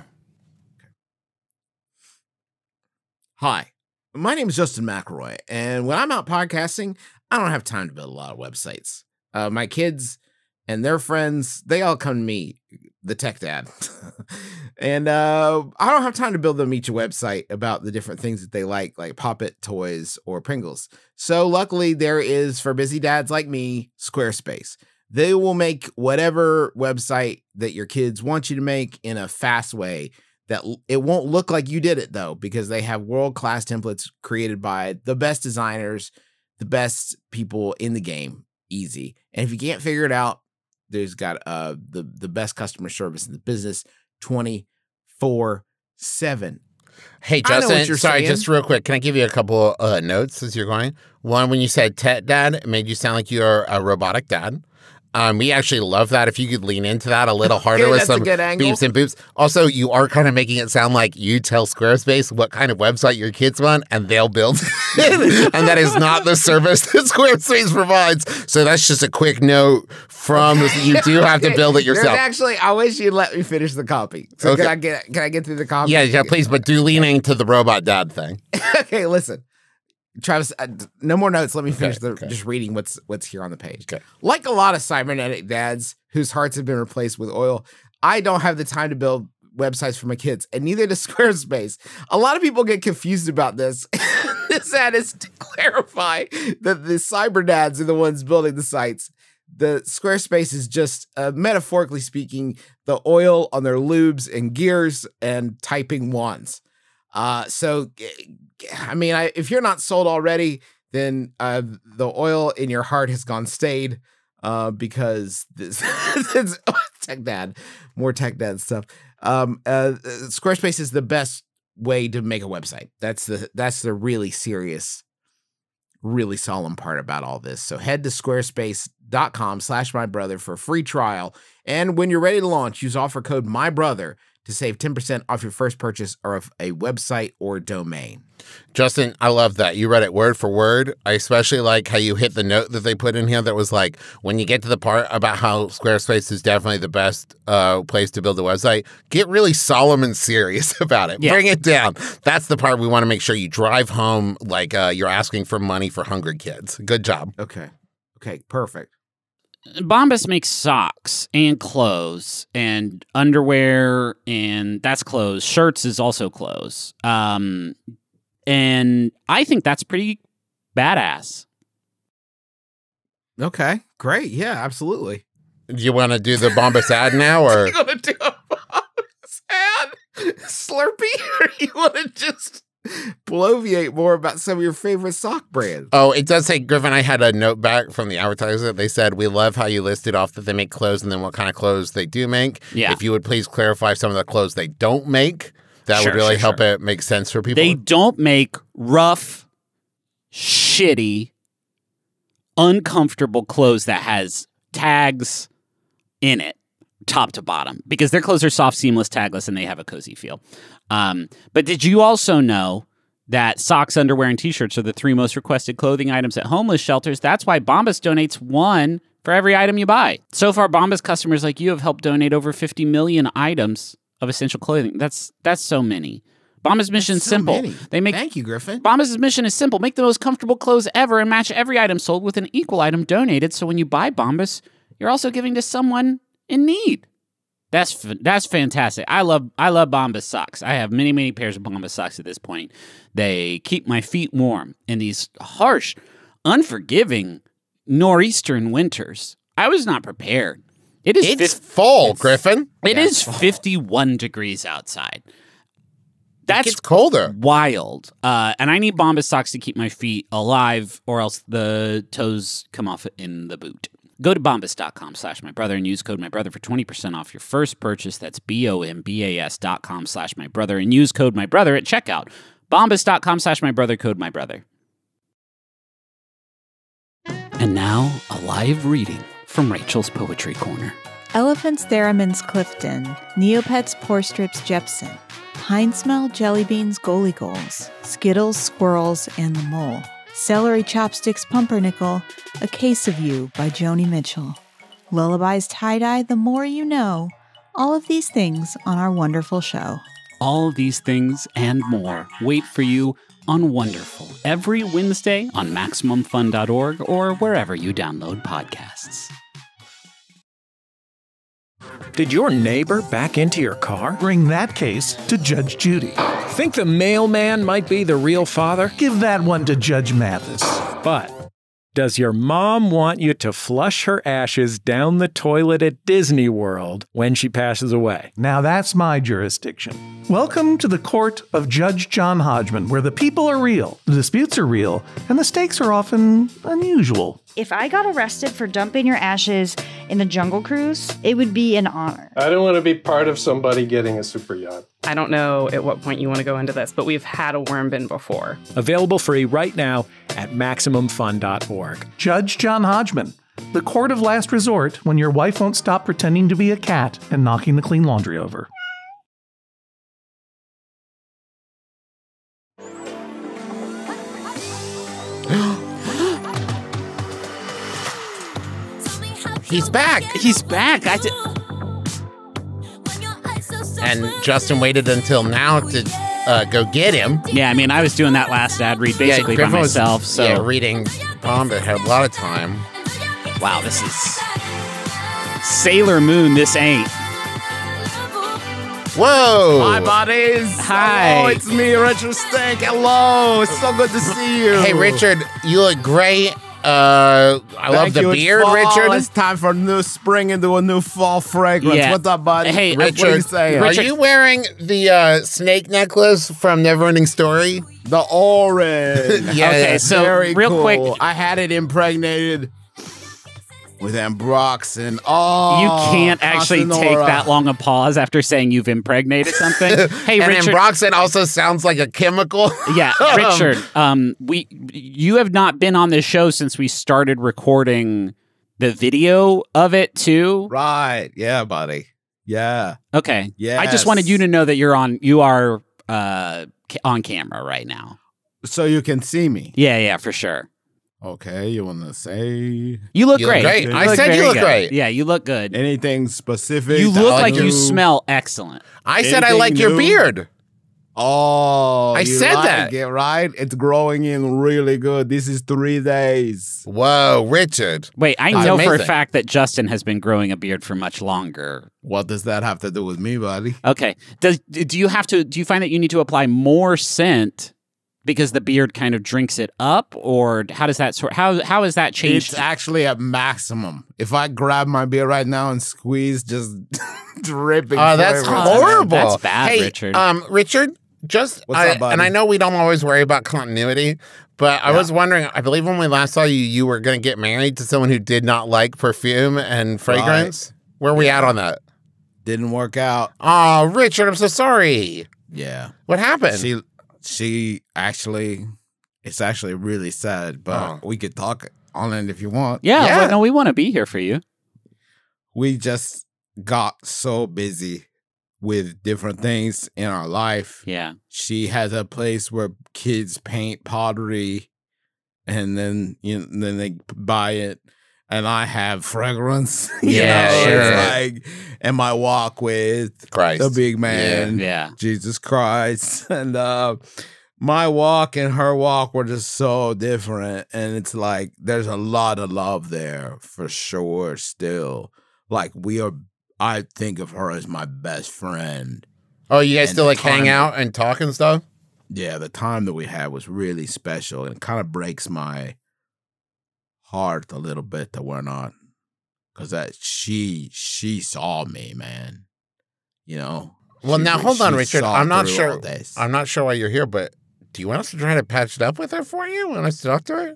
Hi, my name is Justin McElroy, and when I'm out podcasting, I don't have time to build a lot of websites. My kids and their friends, they all come to me, the tech dad. And I don't have time to build them each a website about the different things that they like Pop-It, toys, or Pringles. So luckily there is, for busy dads like me, Squarespace. They will make whatever website that your kids want you to make in a fast way. That it won't look like you did it though, because they have world-class templates created by the best designers, the best people in the game. Easy. And if you can't figure it out, there's got the best customer service in the business 24/7. Hey, Justin, sorry, just real quick. Can I give you a couple notes as you're going? One, when you said tech dad, it made you sound like you're a robotic dad. We actually love that. If you could lean into that a little harder Okay, with that's a some good angle. beeps and boops. Also, you are kind of making it sound like you tell Squarespace what kind of website your kids want, and they'll build it. And that is not the service that Squarespace provides. So that's just a quick note from you do have to build it yourself. Actually, I wish you'd let me finish the copy. So Okay. can I get through the copy? Yeah, please, but do lean into the robot dad thing. Okay, listen. Travis, no more notes. Let me finish Okay. just reading what's here on the page. Okay. Like a lot of cybernetic dads whose hearts have been replaced with oil, I don't have the time to build websites for my kids, and neither does Squarespace. A lot of people get confused about this. This ad is to clarify that the cyber dads are the ones building the sites. The Squarespace is just, metaphorically speaking, the oil on their lubes and gears and typing wands. So, I mean, if you're not sold already, then the oil in your heart has gone stayed because this it's tech dad, more tech dad stuff. Squarespace is the best way to make a website. That's the really serious, really solemn part about all this. So head to squarespace.com/mybrother for a free trial. And when you're ready to launch, use offer code MYBROTHER to save 10% off your first purchase of a website or domain. Justin, I love that. You read it word for word. I especially like how you hit the note that they put in here that was like, when you get to the part about how Squarespace is definitely the best place to build a website, get really solemn and serious about it. Yeah. Bring it down. That's the part we want to make sure you drive home like you're asking for money for hungry kids. Good job. Okay, perfect. Bombas makes socks and clothes and underwear, and that's clothes. Shirts is also clothes. And I think that's pretty badass. Okay, great. Yeah, absolutely. Do you want to do the Bombas ad now, or You want to do a Bombas ad, Slurpee, or you want to just bloviate more about some of your favorite sock brands? Oh, it does say, Griffin, I had a note back from the advertiser. They said, we love how you listed off that they make clothes and then what kind of clothes they do make. Yeah. If you would please clarify some of the clothes they don't make, that would really help it make sense for people. They don't make rough, shitty, uncomfortable clothes that has tags in it, top to bottom, because their clothes are soft, seamless, tagless, and they have a cozy feel. But did you also know that socks, underwear, and t-shirts are the 3 most requested clothing items at homeless shelters? That's why Bombas donates 1 for every item you buy. So far, Bombas customers like you have helped donate over 50 million items of essential clothing. That's so many. Bombas' mission is simple. Thank you, Griffin. Bombas' mission is simple. Make the most comfortable clothes ever and match every item sold with an equal item donated. So when you buy Bombas, you're also giving to someone in need. That's fantastic. I love Bombas socks. I have many pairs of Bombas socks at this point. They keep my feet warm in these harsh, unforgiving nor'eastern winters. I was not prepared. It's fall, Griffin. It is 51 degrees outside. That's colder. Wild. And I need Bombas socks to keep my feet alive, or else the toes come off in the boot. Go to bombas.com/mybrother and use code mybrother for 20% off your first purchase. That's bombas.com/mybrother and use code mybrother at checkout. Bombas.com/mybrother, code mybrother. And now, a live reading from Rachel's Poetry Corner. Elephants Theremins Clifton, Neopets Pore Strips Jepson, Pine Smell Jelly Beans Goalie Goals, Skittles Squirrels and the Mole, Celery Chopsticks Pumpernickel, A Case of You by Joni Mitchell, Lullabies Tie-Dye The More You Know, all of these things on our wonderful show. All of these things and more wait for you on Wonderful every Wednesday on MaximumFun.org or wherever you download podcasts. Did your neighbor back into your car? Bring that case to Judge Judy. Think the mailman might be the real father? Give that one to Judge Mathis. But does your mom want you to flush her ashes down the toilet at Disney World when she passes away? Now that's my jurisdiction. Welcome to the court of Judge John Hodgman, where the people are real, the disputes are real, and the stakes are often unusual. If I got arrested for dumping your ashes in the Jungle Cruise, it would be an honor. I don't want to be part of somebody getting a super yacht. I don't know at what point you want to go into this, but we've had a worm bin before. Available free right now at MaximumFun.org. Judge John Hodgman, the court of last resort when your wife won't stop pretending to be a cat and knocking the clean laundry over. He's back. He's back. And Justin waited until now to go get him. Yeah, I mean, I was doing that last ad read basically by Griffin myself. Was, reading Bomb, but had a lot of time. Wow, this is Sailor Moon. This ain't. Whoa! Hi, buddies. Hi. Hello, it's me, Richard Stink. Hello. It's so good to see you. Hey, Richard, you look great. I love the beard, Richard. It's time for a new spring into a new fall fragrance. Yeah. What's up, buddy? Hey, Richard, what are you saying? Are you wearing the snake necklace from Neverending Story? The orange. Yeah. Okay, so Very real cool. quick. I had it impregnated with ambroxan. Oh, You can't actually take Constanora. that long a pause after saying you've impregnated something. Hey, And Richard. ambroxan also sounds like a chemical. Yeah, Richard. You have not been on this show since we started recording the video of it too. Right. Yeah, buddy. Yeah. Okay. Yes. I just wanted you to know that you are on camera right now. So you can see me. Yeah, for sure. Okay, you want to say You look You look great. great. You I look said you very look good. great. Yeah, you look good. anything specific? You that look I like you do? smell excellent. I said I Anything like your new? beard. Oh, I you said like that. it, right? It's growing in really good. This is 3 days. Whoa, Richard. Wait, I That's know for a amazing. fact that Justin has been growing a beard for much longer. What does that have to do with me, buddy? Okay. Do you find that you need to apply more scent because the beard kind of drinks it up, or how does that how is that changed? It's actually at maximum. If I grab my beer right now and squeeze, just dripping. Oh, that's flavor. horrible. That's bad, hey, Richard. Richard, just What's up, buddy? and I know we don't always worry about continuity, but I was wondering. I believe when we last saw you, you were going to get married to someone who did not like perfume and fragrance. Where are we at on that? Didn't work out. Oh, Richard, I'm so sorry. Yeah. What happened? She actually, it's actually really sad, but we could talk on it if you want. Yeah. Well, no, we want to be here for you. We just got so busy with different things in our life. Yeah. She has a place where kids paint pottery, and then then they buy it. And I have fragrance. Yeah, sure. It's like, and my walk with Christ. the big man, Yeah. Jesus Christ. And my walk and her walk were just so different. And it's like, there's a lot of love there for sure still. Like I think of her as my best friend. Oh, you guys And still the like hang time- out and talk and stuff? Yeah, the time that we had was really special, and it kind of breaks my heart a little bit that we're not, because that she saw me, man. You know. Well, now hold on, Richard. saw I'm not through sure. all this. I'm not sure why you're here, but do you want us to try to patch it up with her for you? Want us to talk to her?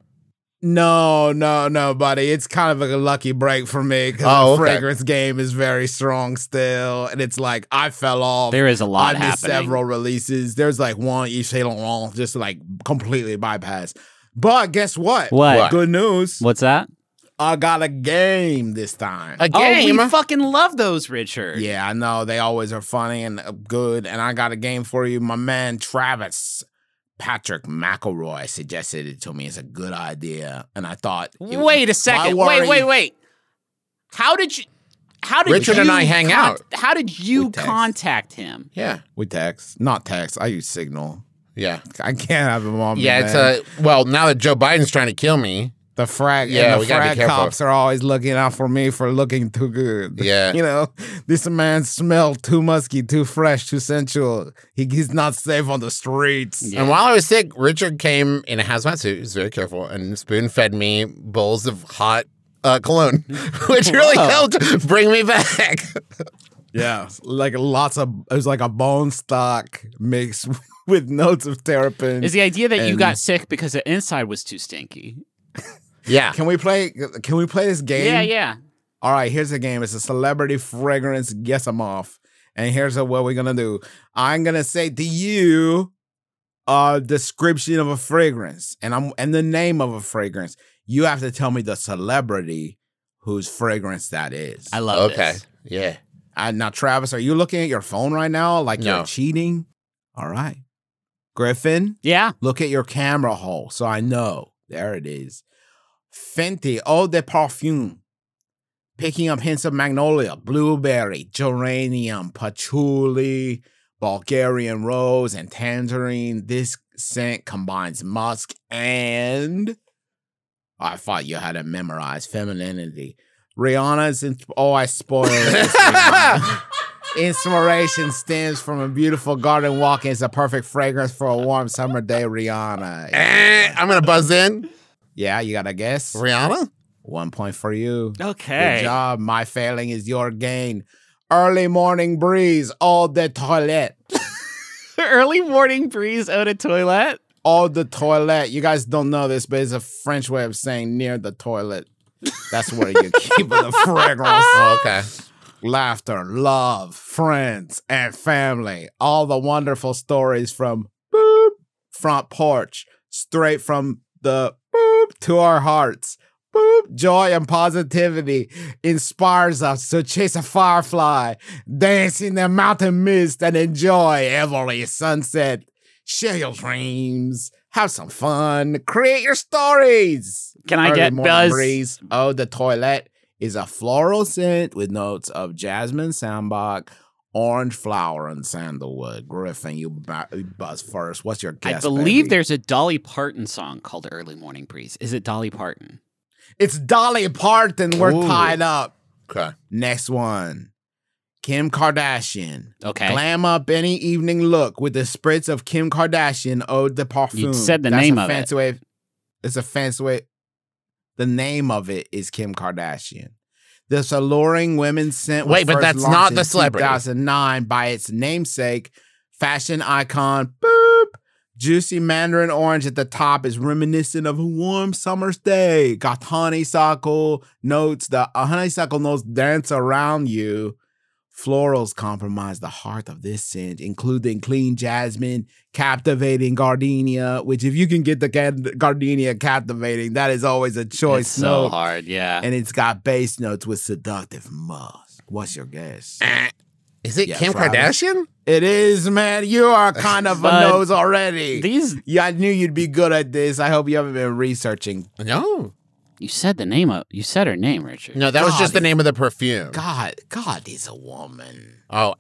No, buddy. It's kind of a lucky break for me because the fragrance game is very strong still, and it's like I fell off. There is a lot I missed happening. several releases. There's like one Yves Saint Laurent just like completely bypassed. But guess what? What? Good news. What's that? I got a game this time. A game? Oh, we fucking love those, Richard. Yeah, I know. They always are funny and good. And I got a game for you. My man Travis Patrick McElroy suggested it to me. It's a good idea. And I thought, Wait a second. why worry? Wait. How did Richard you and I hang out. How did you We text. contact him? Yeah. We text. Not text. I use Signal. Yeah. I can't have him on me, Yeah, man. it's well, now that Joe Biden's trying to kill me. The frag, Yeah, and we the gotta be frag careful. cops are always looking out for me for looking too good. Yeah. You know, this man smelled too musky, too fresh, too sensual. He's not safe on the streets. Yeah. And while I was sick, Richard came in a hazmat suit. He was very careful and spoon fed me bowls of hot cologne, which really helped bring me back. Yeah, like it was like a bone stock mixed with notes of terrapin. Is the idea that you And- got sick because the inside was too stinky? Yeah. Can we play this game? Yeah. All right, here's the game. It's a celebrity fragrance guess 'em off. And here's what we're gonna do. I'm gonna say to you a description of a fragrance and the name of a fragrance. You have to tell me the celebrity whose fragrance that is. I love Okay. this. Yeah. Now, Travis, are you looking at your phone right now like No. you're cheating? All right. Griffin, Yeah. look at your camera hole so I know. There it is. Fenty Eau de Parfum. Picking up hints of magnolia, blueberry, geranium, patchouli, Bulgarian rose, and tangerine. This scent combines musk and... I thought you had it memorized. Femininity. Rihanna's... I spoiled it. Inspiration stems from a beautiful garden walk and is a perfect fragrance for a warm summer day, Rihanna. I'm going to buzz in. Yeah, you got to guess? Rihanna? 1 point for you. Okay. Good job. My failing is your gain. Early morning breeze, eau de toilette. Early morning breeze eau de toilette. Eau de toilette. You guys don't know this, but it's a French way of saying near the toilet. That's where you keep the fragrance. Oh, okay. Laughter, love, friends, and family. All the wonderful stories from boop, front porch, straight from the boop to our hearts. Boop, joy and positivity inspires us to chase a firefly, dance in the mountain mist, and enjoy every sunset. Share your dreams, have some fun, create your stories. Can I Early get morning Buzz? breeze. Oh, the toilet is a floral scent with notes of jasmine, sambac, orange flower, and sandalwood. Griffin, you buzz first. What's your guess? I believe baby? there's a Dolly Parton song called Early Morning Breeze. Is it Dolly Parton? It's Dolly Parton. We're Ooh. tied up. Okay. Next one. Kim Kardashian. Okay. Glam up any evening look with a spritz of Kim Kardashian eau de parfum. You said the That's name a of fancy way. It's a fancy way. The name of it is Kim Kardashian. This alluring women's scent. Wait, but that's not the celebrity. 2009 by its namesake, fashion icon. Boop. Juicy mandarin orange at the top is reminiscent of a warm summer's day. Got honeysuckle notes. The honeysuckle notes dance around you. Florals compromise the heart of this scent, including clean jasmine, captivating gardenia, which if you can get the gardenia captivating, that is always a choice It's so note. hard, yeah. And it's got bass notes with seductive musk. What's your guess? Is it Yeah, Kim Travis. Kardashian? It is, man. You are kind of a But nose already. These Yeah, I knew you'd be good at this. I hope you haven't been researching. No. you said the name of you said her name, Richard. No, that was just the name of the perfume. God is a woman. Oh,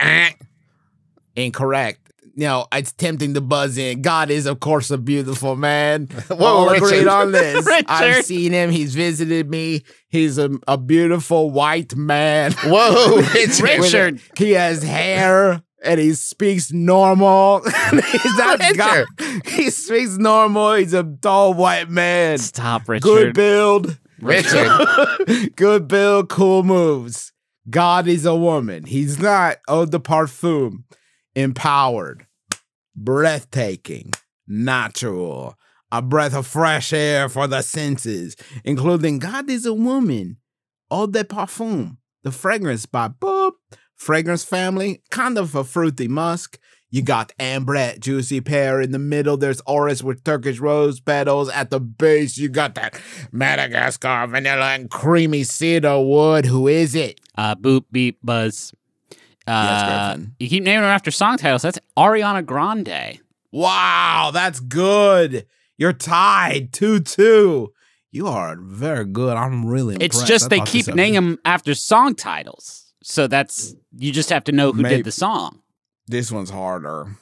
Incorrect. No, it's tempting to buzz in. God is, of course, a beautiful man. Whoa, All Richard. agreed on this. Richard. I've seen him. He's visited me. He's a beautiful white man. Whoa, Richard. Richard. He has hair and he speaks normal. Richard. He speaks normal. He's a tall white man. Stop, Richard. Good build. Richard. Good build, cool moves. God is a woman. He's not eau de parfum. Empowered, breathtaking, natural, a breath of fresh air for the senses, including God is a woman, eau de parfum, the fragrance by Boop, fragrance family, kind of a fruity musk. You got ambre, juicy pear in the middle. There's orris with Turkish rose petals at the base. You got that Madagascar vanilla and creamy cedar wood. Who is it? Boop, beep, buzz. Yes, Griffin. You keep naming her after song titles. That's Ariana Grande. Wow, that's good. You're tied 2-2. You are very good. I'm really impressed. It's just I they thought keep this naming them after song titles. So that's, you just have to know who Maybe. did the song. This one's harder.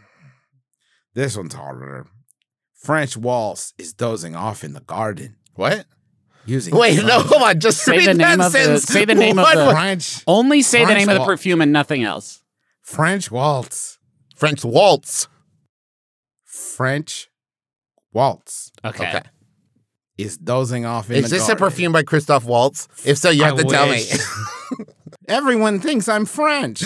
French waltz is dozing off in the garden. What? Using Wait, no, hold on. Just Say read the name that of the, sentence. say the name of the, French only say the French name of the waltz. perfume and nothing else. French waltz. French waltz. French waltz Okay. is dozing off in Is the this garden. a perfume by Christoph Waltz? If so, you have I to tell me. wish. Everyone thinks I'm French.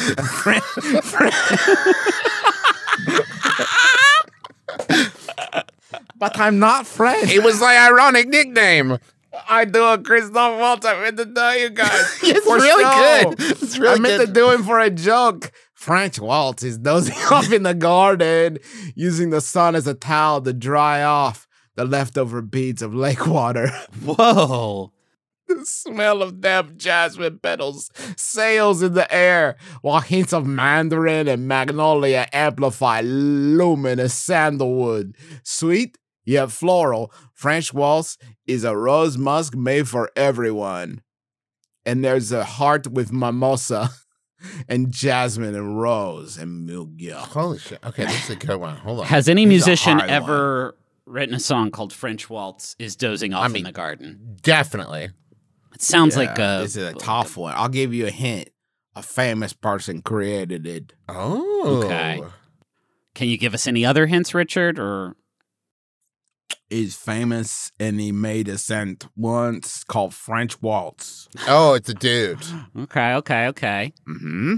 But I'm not French. It was my ironic nickname. I do a Christoph Waltz. I meant to tell you guys. It's For really show. good. It's really I meant good. to do it for a joke. French waltz is dozing off in the garden, using the sun as a towel to dry off the leftover beads of lake water. Whoa. The smell of damp jasmine petals sails in the air, while hints of mandarin and magnolia amplify luminous sandalwood. Sweet, yet floral, French waltz is a rose musk made for everyone. And there's a heart with mimosa and jasmine and rose and milgia. Holy shit. Okay, this is a good one. Hold on. Has any This is a musician hard ever written a song called French Waltz is Dozing Off in the Garden? Definitely. It sounds like a... This is a tough one. I'll give you a hint. A famous person created it. Oh. Okay. Can you give us any other hints, Richard, or... He's famous, and he made a scent once called French Waltz. Oh, it's a dude. Okay. Mm-hmm.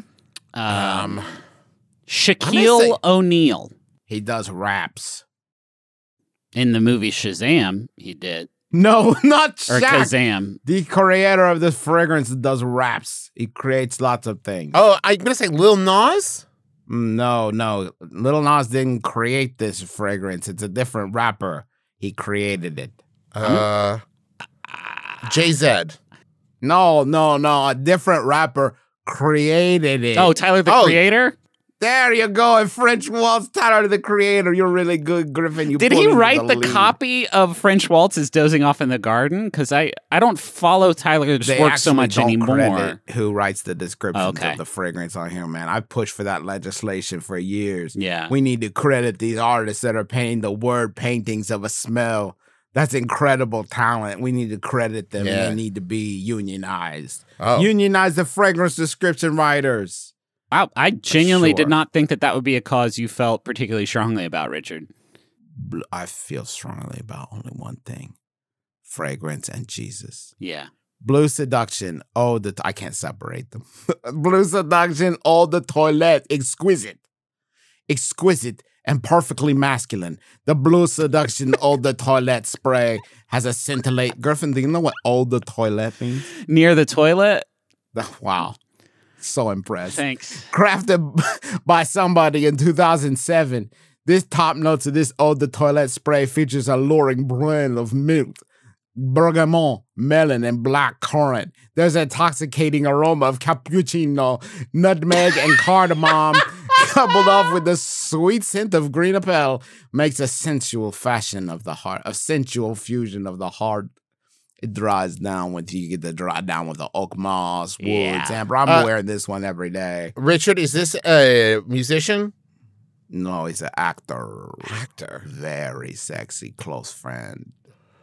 Shaquille O'Neal. He does raps. In the movie Shazam, he did. No, not Or Shaq. Kazam. The creator of this fragrance does raps. He creates lots of things. Oh, I'm going to say Lil Nas? No. Lil Nas didn't create this fragrance. It's a different rapper. He created it. JZ. No. A different rapper created it. Oh, Tyler the Creator? There you go. And French Waltz, Tyler the Creator. You're really good, Griffin. Did he write the copy of French Waltz is Dozing Off in the Garden? Because I don't follow Tyler's work so much anymore. Who writes the descriptions Okay. of the fragrance on here, man? I pushed for that legislation for years. Yeah. We need to credit these artists that are painting the word paintings of a smell. That's incredible talent. We need to credit them. Yeah. And they need to be unionized. Oh. Unionize the fragrance description writers. Wow, I genuinely did Sure. not think that would be a cause you felt particularly strongly about, Richard. I feel strongly about only one thing: fragrance and Jesus. Yeah. Blue Seduction, I can't separate them. Blue Seduction, Eau de Toilette, exquisite and perfectly masculine. The Blue Seduction Eau de Toilette spray has a scintillate. Griffin, do you know what Eau de Toilette means? Near the toilet? Wow. So impressed. Thanks. Crafted by somebody in 2007, this top notes of this Eau de Toilette spray features a alluring blend of milk, bergamot, melon, and black currant. There's an intoxicating aroma of cappuccino, nutmeg, and cardamom, coupled off with the sweet scent of green apple, makes a sensual fusion of the heart. It dries down when you get to dry down with the oak moss, wood, amber. I'm wearing this one every day. Richard, is this a musician? No, he's an actor. Actor. Very sexy, close friend.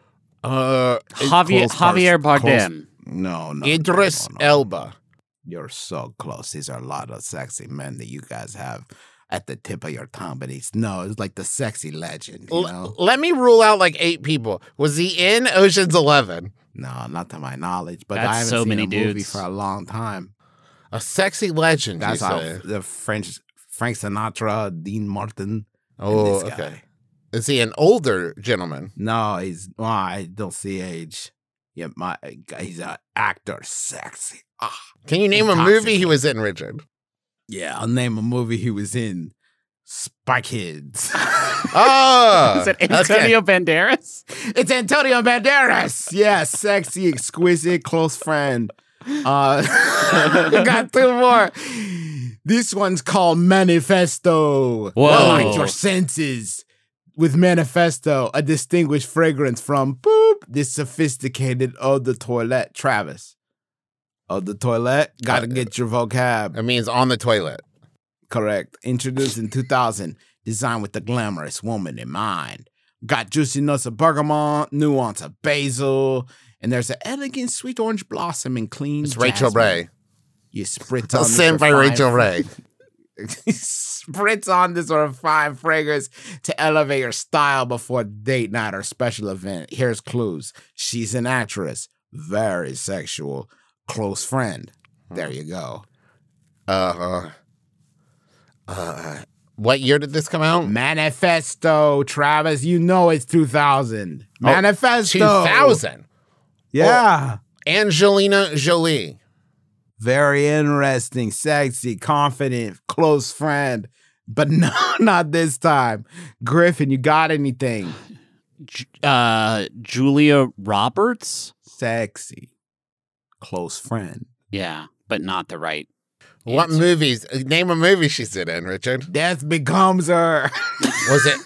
Javier Bardem. No. Idris Elba. You're so close. These are a lot of sexy men that you guys have at the tip of your tongue, but it's like the sexy legend, you know? Let me rule out like 8 people. Was he in Ocean's 11? No, not to my knowledge, but That's I haven't so seen many a movie dudes. for a long time. A sexy legend, That's you how say. the Frank Sinatra, Dean Martin. Oh, and this guy. okay. Is he an older gentleman? No, I don't see age. Yeah, he's an actor, sexy. Can you name a movie he was in, Richard? Yeah, I'll name a movie he was in. Spy Kids. Oh! Is it Antonio Banderas? It's Antonio Banderas. Yeah, sexy, exquisite, close friend. Got 2 more. This one's called Manifesto. Whoa. Light your senses with Manifesto, a distinguished fragrance from this sophisticated Eau de Toilette. Travis. Eau de Toilette, gotta get your vocab. It means on the toilet. Correct. Introduced in 2000, designed with the glamorous woman in mind. Got juicy notes of bergamot, nuance of basil, and there's an elegant sweet orange blossom and clean It's Rachel jasmine. Ray. You spritz on this Sent by refined- Rachel Ray. spritz on this refined fragrance to elevate your style before date night or special event. Here's clues. She's an actress. Very sexual. Close friend. There you go. What year did this come out? Manifesto, Travis. You know it's 2000. Manifesto. 2000. Yeah. Angelina Jolie. Very interesting, sexy, confident, close friend. But no, not this time. Griffin, you got anything? Julia Roberts. Sexy. Close friend. Yeah, but not the right. What movies? Name a movie she's in, Richard. Death Becomes Her. Was it?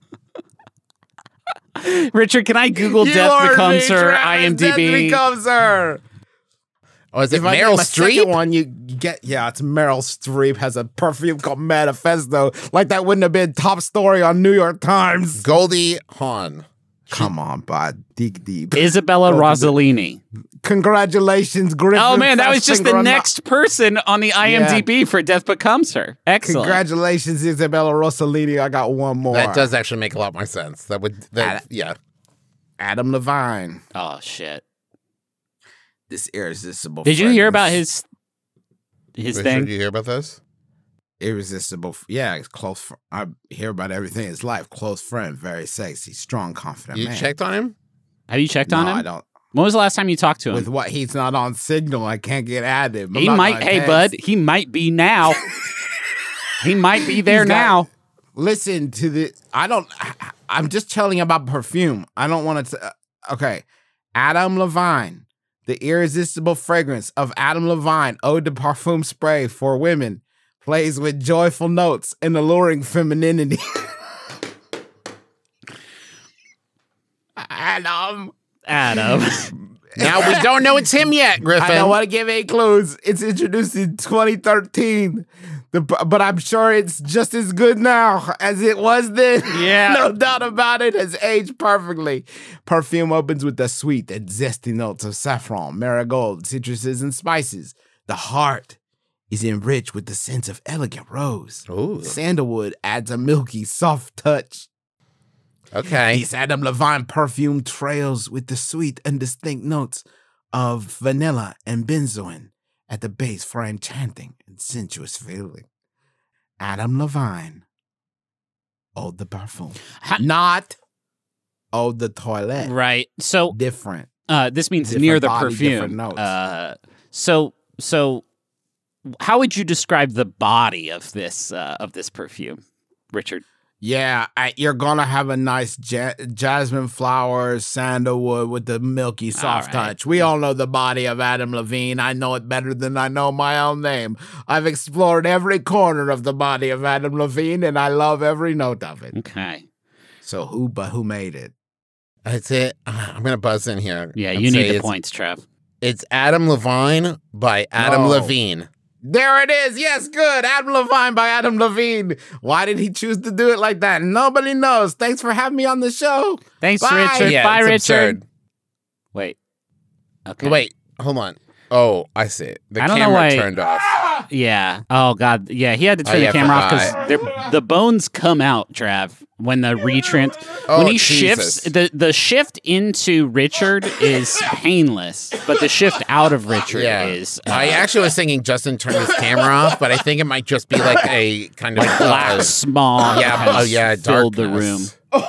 Richard, can I Google Death Becomes Her IMDb? Death Becomes Her. Was it If I Meryl name a second Streep? one, you get it's Meryl Streep has a perfume called Manifesto. Like that wouldn't have been top story on New York Times. Goldie Hawn. Come on, bud. Dig deep. Isabella Rossellini. Congratulations, Griffin. Oh man, that was just the Festinger. next person on the IMDb for Death Becomes Her. Excellent. Congratulations, Isabella Rossellini. I got one more. That does actually make a lot more sense. Yeah. Adam Levine. Oh shit. This irresistible. Did you hear about fragrance. his Richard, thing? Did you hear about this? Irresistible. Yeah, it's close. I hear about everything in his life. Close friend, very sexy, strong, confident You man. checked on him? Have you checked on him? I don't. When was the last time you talked to him? With what he's not on signal, I can't get at him. I'm He not might. gonna Hey, text. bud. He might be now. He might be there He's got- now. Listen to the. I'm just telling you about perfume. I don't want to. Okay, Adam Levine, the irresistible fragrance of Adam Levine, Eau de Parfum spray for women, plays with joyful notes and alluring femininity. Adam. Now we don't know it's him yet, Griffin. I don't want to give any clues. It's introduced in 2013, but I'm sure it's just as good now as it was then. Yeah. No doubt about it. Has aged perfectly. Perfume opens with the sweet and zesty notes of saffron, marigold, citruses, and spices. The heart is enriched with the sense of elegant rose. Ooh. Sandalwood adds a milky, soft touch. Okay. This Adam Levine perfume trails with the sweet and distinct notes of vanilla and benzoin at the base for enchanting and sensuous feeling. Adam Levine, Eau de Parfum. Not Eau de Toilette. Right. So Different. this means Different near the body, perfume. different notes. So how would you describe the body of this perfume, Richard? Yeah, you're gonna have a nice jasmine flowers, sandalwood with the milky soft touch. We all know the body of Adam Levine. I know it better than I know my own name. I've explored every corner of the body of Adam Levine, and I love every note of it. Okay. So who made it? That's it. I'm going to buzz in here. Yeah, and you say need the it's- points, Trev. It's Adam Levine by Adam No. Levine. There it is. Yes, good. Adam Levine by Adam Levine. Why did he choose to do it like that? Nobody knows. Thanks for having me on the show. Thanks, Bye. Richard. Yeah, Bye, it's Richard. absurd. Wait. Okay. Wait, hold on. Oh, I see it. The I don't know camera why- turned off. Yeah. Oh God. Yeah. He had to turn Oh, yeah, the camera off forgot. because the bones come out, Trav. When the retrans, Oh, when he Jesus. shifts, the shift into Richard is painless, but the shift out of Richard is. I actually was thinking Justin turned his camera off, but I think it might just be like a kind of black smog. Yeah, has filled the room.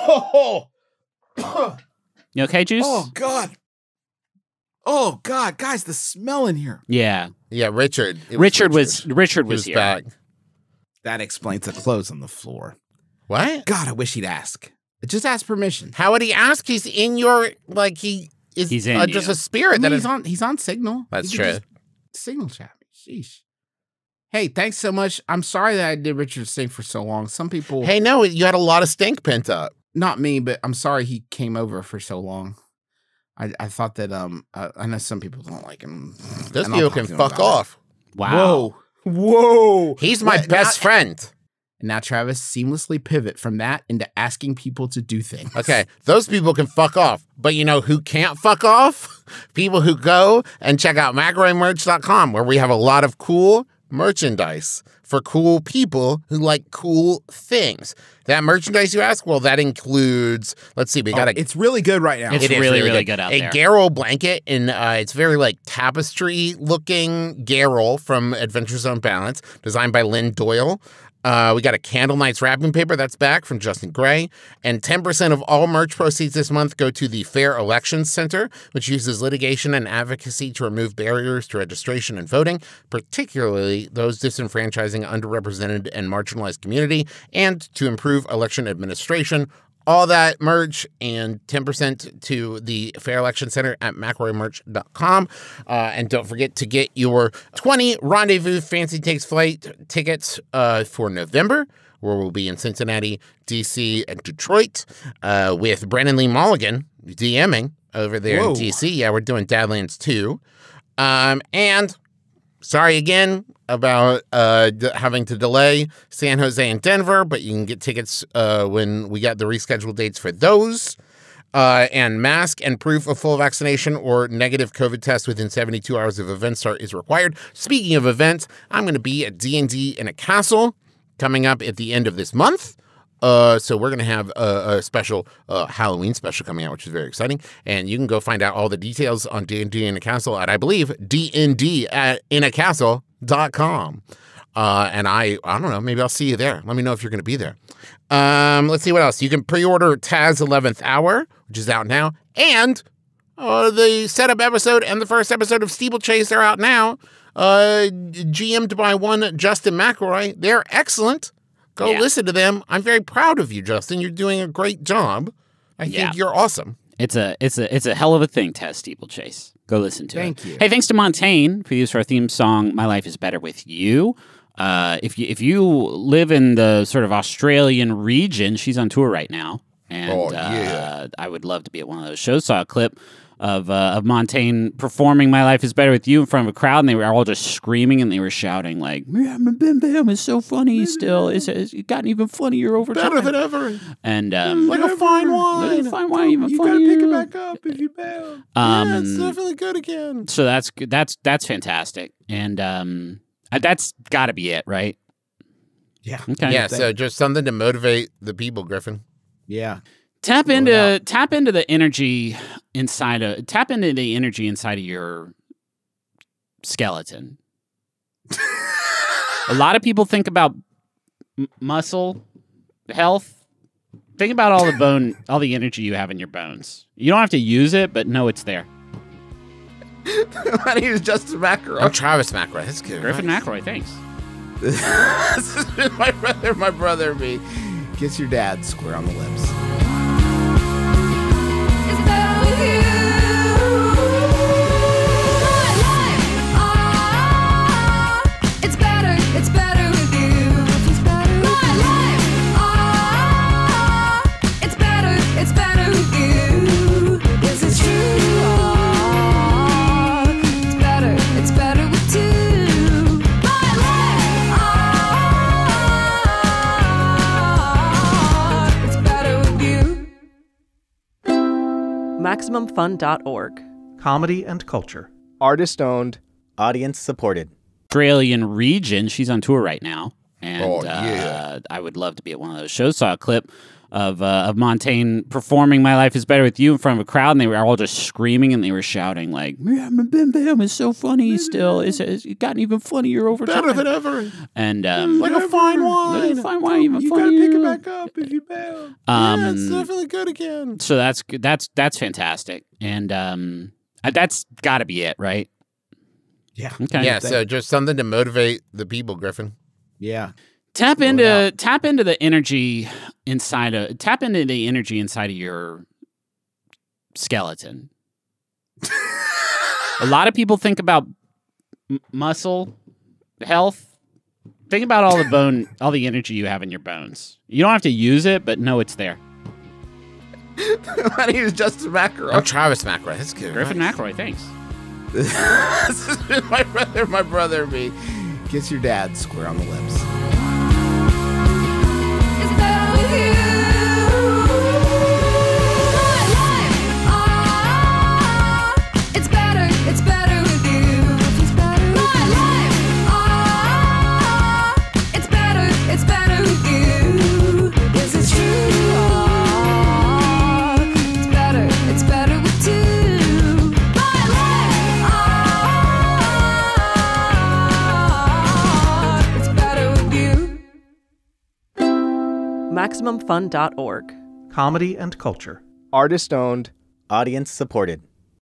Oh, You okay, Juice? God. Oh, God. Guys, the smell in here. Yeah. Yeah, Richard. Richard was He here. back. That explains the clothes on the floor. What? God, I wish he'd ask. Just ask permission. How would he ask? He's in your he is He's in just you. a spirit I mean, that is he's on signal. That's He could true. just Signal chat me. Sheesh. Hey, thanks so much. I'm sorry that I did Richard sing for so long. Some people, Hey, no, you had a lot of stink pent up. not me, but I'm sorry he came over for so long. I thought that I know some people don't like him. Those and I'll people talk can to him fuck about it. off. Wow. Whoa. He's my What- best friend. And now Travis seamlessly pivot from that into asking people to do things. Okay, those people can fuck off. But you know who can't fuck off? People who go and check out McElroymerch.com, where we have a lot of cool merchandise for cool people who like cool things. That merchandise you ask? Well, that includes, let's see, we got It's really good right now. It's It is really good out a there. Garrel blanket, and it's very like tapestry-looking Garrel from Adventure Zone Balance, designed by Lynn Doyle. We got a Candle Nights wrapping paper that's back from Justin Gray. And 10% of all merch proceeds this month go to the Fair Elections Center, which uses litigation and advocacy to remove barriers to registration and voting, particularly those disenfranchising underrepresented and marginalized community, and to improve election administration, all that merch and 10% to the Fair Election Center at McElroymerch.com. And don't forget to get your 20 Rendezvous Fancy Takes Flight tickets for November, where we'll be in Cincinnati, D.C., and Detroit with Brandon Lee Mulligan DMing over there in D.C. Yeah, we're doing Dadlands 2. And sorry again about having to delay San Jose and Denver, but you can get tickets when we got the rescheduled dates for those. And mask and proof of full vaccination or negative COVID test within 72 hours of event start is required. Speaking of events, I'm going to be at D&D in a castle coming up at the end of this month. So we're going to have a special Halloween special coming out, which is very exciting. And you can go find out all the details on D&D in a Castle at, I believe, dnd@inacastle.com. And I don't know, maybe I'll see you there. Let me know if you're going to be there. Let's see what else. You can pre-order Taz 11th Hour, which is out now. And the setup episode and the first episode of Steeplechase are out now. GM'd by one Justin McElroy. They're excellent. Go listen to them. I'm very proud of you, Justin. You're doing a great job. I think you're awesome. It's a hell of a thing, Taz Steeplechase. Go listen to it. Thank you. Hey, thanks to Montaigne for use for our theme song, My Life is Better With You. If you live in the sort of Australian region, she's on tour right now. And I would love to be at one of those shows. Saw a clip of Montaigne performing My Life is Better With You in front of a crowd, and they were all just screaming and they were shouting like, MBMBaM is so funny still. It's gotten even funnier over time. Better than ever. And like a fine wine. Like a fine wine, even you funnier. You gotta pick it back up if you bail. Yeah, it's definitely good again. So that's fantastic. And that's gotta be it, right? Yeah. Okay. Yeah, so just something to motivate the people, Griffin. Yeah. Tap into the energy inside of your skeleton. A lot of people think about muscle health. Think about all the energy you have in your bones. You don't have to use it, but know it's there. My name is Justin McElroy. I'm Travis McElroy. That's good. Griffin McElroy, thanks. This has been my brother, and me. Kiss your dad square on the lips. MaximumFun.org. Comedy and culture. Artist owned. Audience supported. Australian region. She's on tour right now. And I would love to be at one of those shows. Saw a clip of Montaigne performing My Life is Better With You in front of a crowd, and they were all just screaming and they were shouting like, MBMBaM is so funny still. It's gotten even funnier over time. Better than ever. And like a fine wine. Like a fine wine, even you funnier. You gotta pick it back up if you bail. Yeah, it's definitely good again. So that's fantastic. And that's gotta be it, right? Yeah. Okay. Yeah, so just something to motivate the people, Griffin. Yeah. Tap into the energy inside of your skeleton. A lot of people think about muscle health. Think about all the energy you have in your bones. You don't have to use it, but know it's there. My name is Justin McElroy. I'm Travis McElroy. That's good. Griffin McElroy, thanks. This has been my brother, and me. Kiss your dad square on the lips. MaximumFun.org. Comedy and culture. Artist owned. Audience supported.